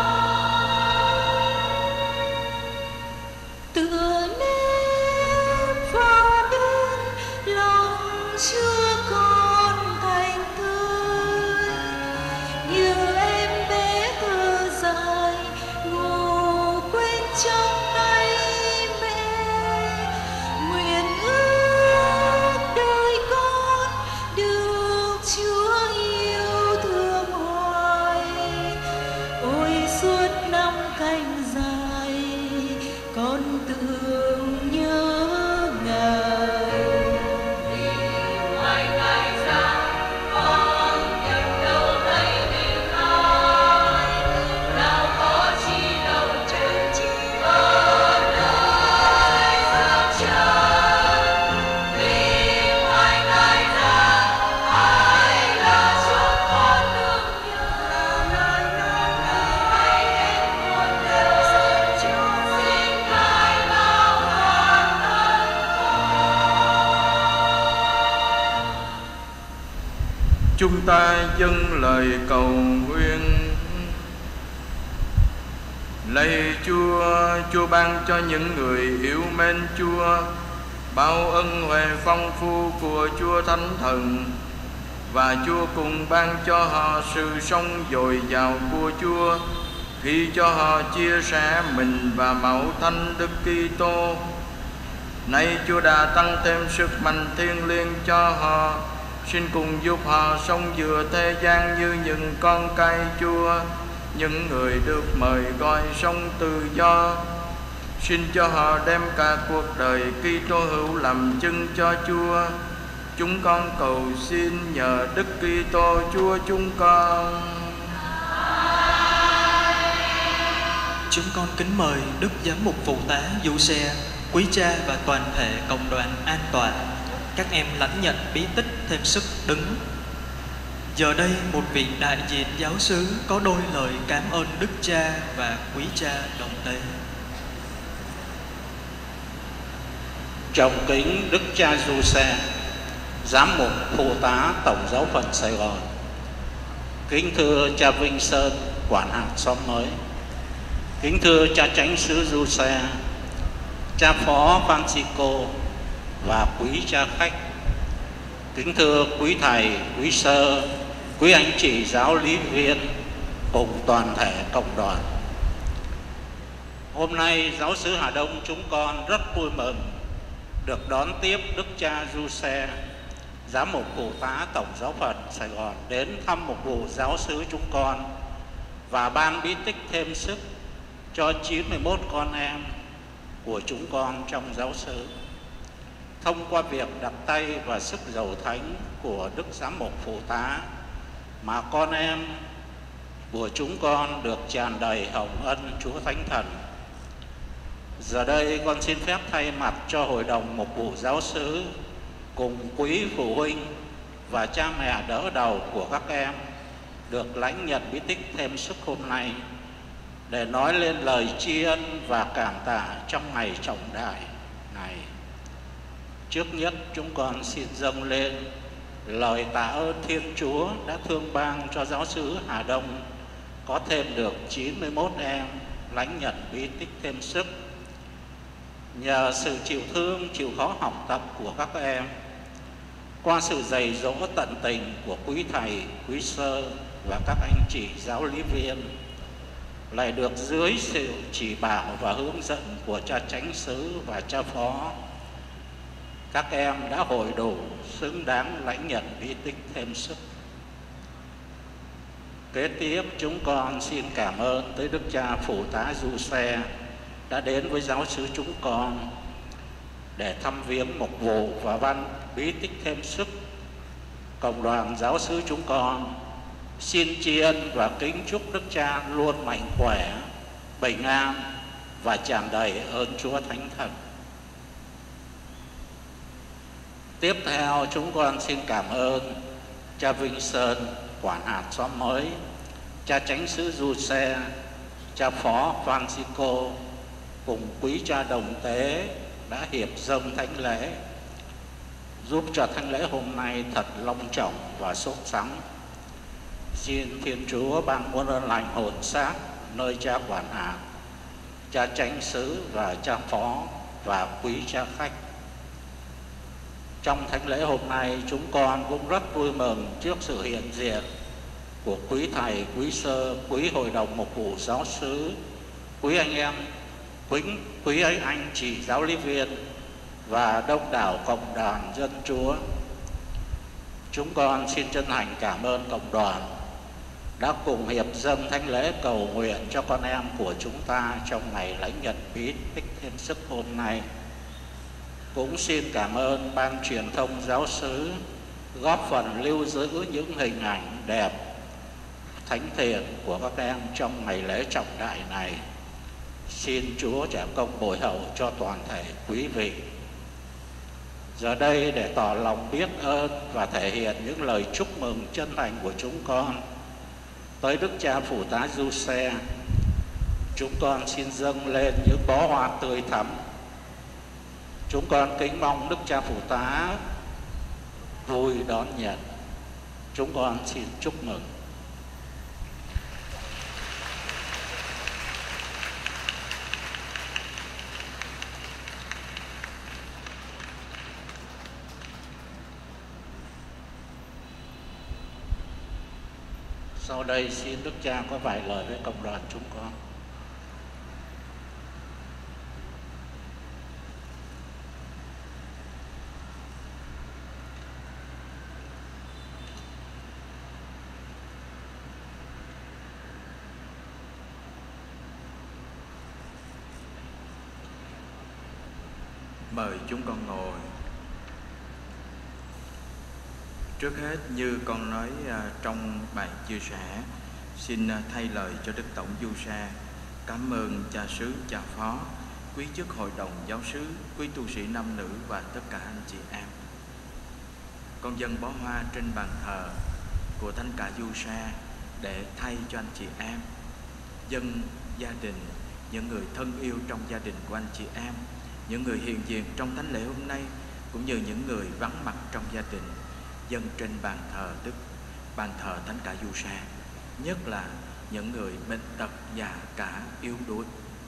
tựa nếp vào bên lòng Chúa con thành thơi, như em bé thơ dại ngủ quên trong tay mẹ. Nguyện ước đời con được Chúa yêu thương hoài, ôi suốt năm canh dài con tưởng nhớ Ngài. Vì ngoài Ngài ra con tìm đâu thấy bình an, nào có chi đâu trên ở nơi dương trần. Vì ngoài Ngài ra ai là chốn con nương nhờ, nơi đến muôn đời. Xin Ngài bao quát ân Chúng ta dâng lời cầu nguyện. Lạy Chúa, Chúa ban cho những người yêu mến Chúa bao ân huệ phong phú của Chúa Thánh Thần, và Chúa cùng ban cho họ sự sống dồi dào của Chúa khi cho họ chia sẻ mình và mẫu Thánh Đức Kitô. Nay Chúa đã tăng thêm sức mạnh thiêng liêng cho họ. Xin cùng giúp họ sống giữa thế gian như những con cái Chúa, những người được mời gọi sống tự do. Xin cho họ đem cả cuộc đời Kitô hữu làm chứng cho Chúa. Chúng con cầu xin nhờ Đức Kitô Chúa chúng con. Chúng con kính mời Đức Giám mục Phụ tá Du Xe, quý cha và toàn thể cộng đoàn an tọa. Các em lãnh nhận bí tích thêm sức đứng. Giờ đây một vị đại diện giáo xứ có đôi lời cảm ơn Đức Cha và quý cha đồng tế. Trọng kính Đức cha Du Xe, Giám mục Phụ tá Tổng giáo phận Sài Gòn. Kính thưa cha Vinh Sơn, quản hạt xóm mới. Kính thưa cha chánh xứ Du Xe, cha phó Francisco và quý cha khách. Kính thưa quý thầy, quý sơ, quý anh chị giáo lý viên cùng toàn thể cộng đoàn. Hôm nay giáo xứ Hà Đông chúng con rất vui mừng được đón tiếp Đức cha Du Xe, Giám mục Phụ tá Tổng giáo phận Sài Gòn đến thăm một vụ giáo xứ chúng con và ban bí tích thêm sức cho 91 con em của chúng con trong giáo xứ. Thông qua việc đặt tay và sức dầu thánh của Đức Giám mục Phụ tá mà con em của chúng con được tràn đầy hồng ân Chúa Thánh Thần. Giờ đây con xin phép thay mặt cho Hội đồng Mục vụ Giáo xứ cùng quý phụ huynh và cha mẹ đỡ đầu của các em được lãnh nhận bí tích thêm sức hôm nay để nói lên lời tri ân và cảm tạ trong ngày trọng đại này. Trước nhất chúng con xin dâng lên lời tạ ơn Thiên Chúa đã thương ban cho giáo xứ Hà Đông có thêm được 91 em lãnh nhận bí tích thêm sức. Nhờ sự chịu thương, chịu khó học tập của các em, qua sự dạy dỗ tận tình của quý thầy, quý sơ và các anh chị giáo lý viên, lại được dưới sự chỉ bảo và hướng dẫn của cha chánh xứ và cha phó, các em đã hội đủ xứng đáng lãnh nhận bí tích thêm sức. Kế tiếp chúng con xin cảm ơn tới Đức cha Phụ tá Du Xe đã đến với giáo xứ chúng con để thăm viếng mục vụ và ban bí tích thêm sức. Cộng đoàn giáo xứ chúng con xin tri ân và kính chúc Đức cha luôn mạnh khỏe, bình an và tràn đầy ơn Chúa Thánh Thần. Tiếp theo chúng con xin cảm ơn cha Vinh Sơn, quản hạt xóm mới, cha chánh xứ Du Xe, cha phó Francisco cùng quý cha đồng tế đã hiệp dâng thánh lễ, giúp cho thánh lễ hôm nay thật long trọng và sốt sắng. Xin Thiên Chúa ban muôn ơn lành hồn xác nơi cha quản hạt, cha chánh xứ và cha phó và quý cha khách. Trong thánh lễ hôm nay chúng con cũng rất vui mừng trước sự hiện diện của quý thầy, quý sơ, quý hội đồng mục vụ giáo xứ, quý anh em, quý anh chị giáo lý viên và đông đảo cộng đoàn dân Chúa. Chúng con xin chân thành cảm ơn cộng đoàn đã cùng hiệp dâng thánh lễ cầu nguyện cho con em của chúng ta trong ngày lãnh nhận bí tích thêm sức hôm nay. Cũng xin cảm ơn ban truyền thông giáo xứ góp phần lưu giữ những hình ảnh đẹp, thánh thiện của các em trong ngày lễ trọng đại này. Xin Chúa trả công bồi hậu cho toàn thể quý vị. Giờ đây để tỏ lòng biết ơn và thể hiện những lời chúc mừng chân thành của chúng con tới Đức cha Phụ tá Du Xe, chúng con xin dâng lên những bó hoa tươi thắm. Chúng con kính mong Đức cha Phụ tá vui đón nhận. Chúng con xin chúc mừng. Sau đây xin Đức cha có vài lời với cộng đoàn chúng con. Mời chúng con ngồi. Trước hết như con nói trong bài chia sẻ, xin thay lời cho Đức Tổng Du Sa cảm ơn cha xứ, cha phó, quý chức hội đồng giáo xứ, quý tu sĩ nam nữ và tất cả anh chị em. Con dâng bó hoa trên bàn thờ của Thánh Cả Du Sa để thay cho anh chị em, dâng gia đình, những người thân yêu trong gia đình của anh chị em, những người hiện diện trong thánh lễ hôm nay, cũng như những người vắng mặt trong gia đình, dâng trên bàn thờ Thánh Cả Du Sa, nhất là những người bệnh tật, già cả, yếu đuối.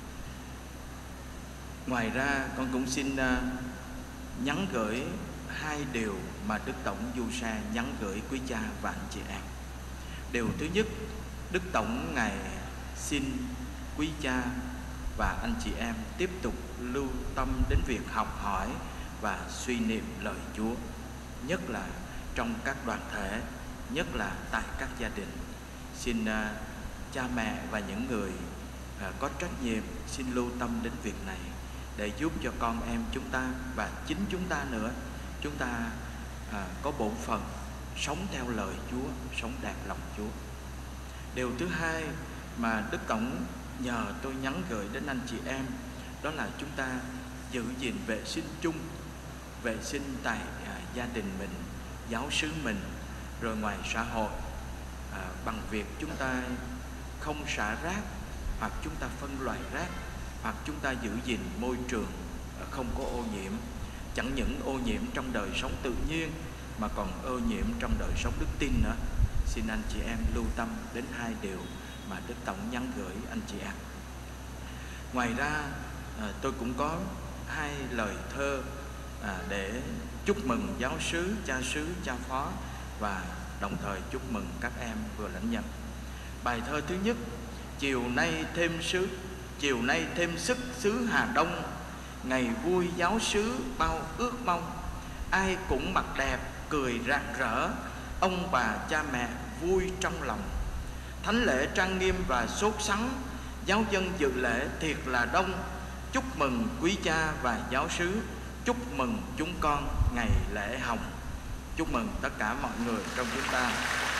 Ngoài ra con cũng xin nhắn gửi hai điều mà Đức Tổng Du Sa nhắn gửi quý cha và anh chị em. Điều thứ nhất, Đức Tổng Ngài xin quý cha và anh chị em tiếp tục lưu tâm đến việc học hỏi và suy niệm lời Chúa, nhất là trong các đoàn thể, nhất là tại các gia đình. Xin cha mẹ và những người có trách nhiệm xin lưu tâm đến việc này để giúp cho con em chúng ta và chính chúng ta nữa, chúng ta có bổn phận sống theo lời Chúa, sống đẹp lòng Chúa. Điều thứ hai mà Đức Tổng nhờ tôi nhắn gửi đến anh chị em, đó là chúng ta giữ gìn vệ sinh chung, vệ sinh tại gia đình mình, giáo xứ mình, rồi ngoài xã hội, bằng việc chúng ta không xả rác, hoặc chúng ta phân loại rác, hoặc chúng ta giữ gìn môi trường không có ô nhiễm. Chẳng những ô nhiễm trong đời sống tự nhiên mà còn ô nhiễm trong đời sống đức tin nữa. Xin anh chị em lưu tâm đến hai điều mà Đức Tổng nhắn gửi anh chị em. Ngoài ra tôi cũng có hai lời thơ để chúc mừng giáo xứ, cha phó, và đồng thời chúc mừng các em vừa lãnh nhận. Bài thơ thứ nhất: chiều nay thêm sức xứ Hà Đông, ngày vui giáo xứ bao ước mong, ai cũng mặt đẹp cười rạng rỡ, ông bà cha mẹ vui trong lòng. Thánh lễ trang nghiêm và sốt sắng, giáo dân dự lễ thiệt là đông. Chúc mừng quý cha và giáo xứ, chúc mừng chúng con ngày lễ hồng. Chúc mừng tất cả mọi người trong chúng ta.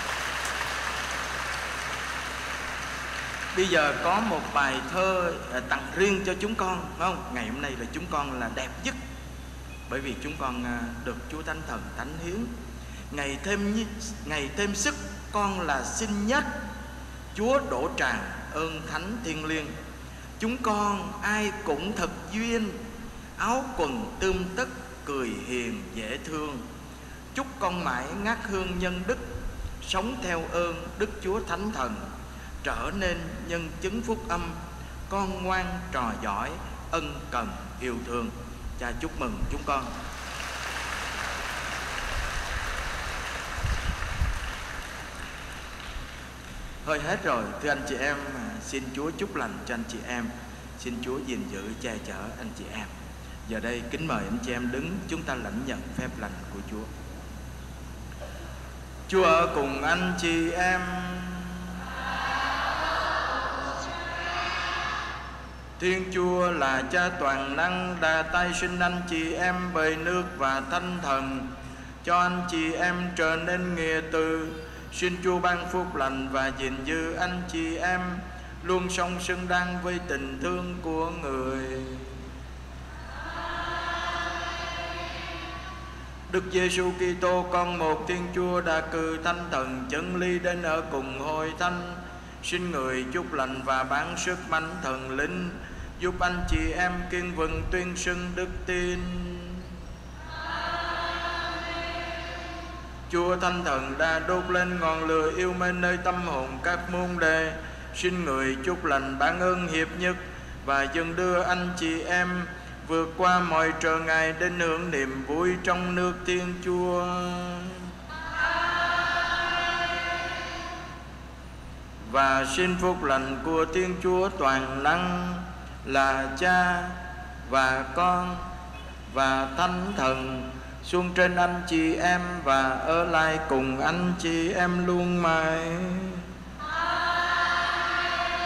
Bây giờ có một bài thơ tặng riêng cho chúng con, phải không? Ngày hôm nay là chúng con là đẹp nhất, bởi vì chúng con được Chúa Thánh Thần thánh hiến. Ngày thêm sức con là xin nhất, Chúa đổ tràn ơn thánh thiêng liêng. Chúng con ai cũng thật duyên, áo quần tươm tất cười hiền dễ thương. Chúc con mãi ngát hương nhân đức, sống theo ơn Đức Chúa Thánh Thần, trở nên nhân chứng phúc âm, con ngoan trò giỏi, ân cần yêu thương. Cha chúc mừng chúng con. Thôi hết rồi, thưa anh chị em, xin Chúa chúc lành cho anh chị em, xin Chúa gìn giữ che chở anh chị em. Giờ đây kính mời anh chị em đứng, chúng ta lãnh nhận phép lành của Chúa. Chúa ở cùng anh chị em. Thiên Chúa là Cha toàn năng, đã tay sinh anh chị em bởi nước và Thánh Thần, cho anh chị em trở nên nghĩa tử. Xin Chúa ban phúc lành và gìn giữ anh chị em luôn sống xứng đáng với tình thương của người. Đức Giêsu Kitô, con một Thiên Chúa, đã cử Thánh Thần chân lý đến ở cùng hội thánh. Xin người chúc lành và ban sức mạnh thần linh, giúp anh chị em kiên vững tuyên xưng đức tin. Chúa Thánh Thần đã đốt lên ngọn lửa yêu mến nơi tâm hồn các môn đệ. Xin người chúc lành ban ơn hiệp nhất và dần đưa anh chị em vượt qua mọi trở ngại đến hưởng niềm vui trong nước Thiên Chúa. Và xin phúc lành của Thiên Chúa toàn năng là Cha và Con và Thánh Thần xuống trên anh chị em và ở lại cùng anh chị em luôn mãi.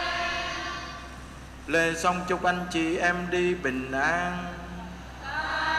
Lễ xong chúc anh chị em đi bình an.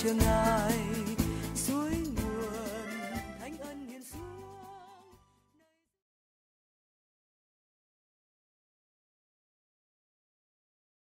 Ngài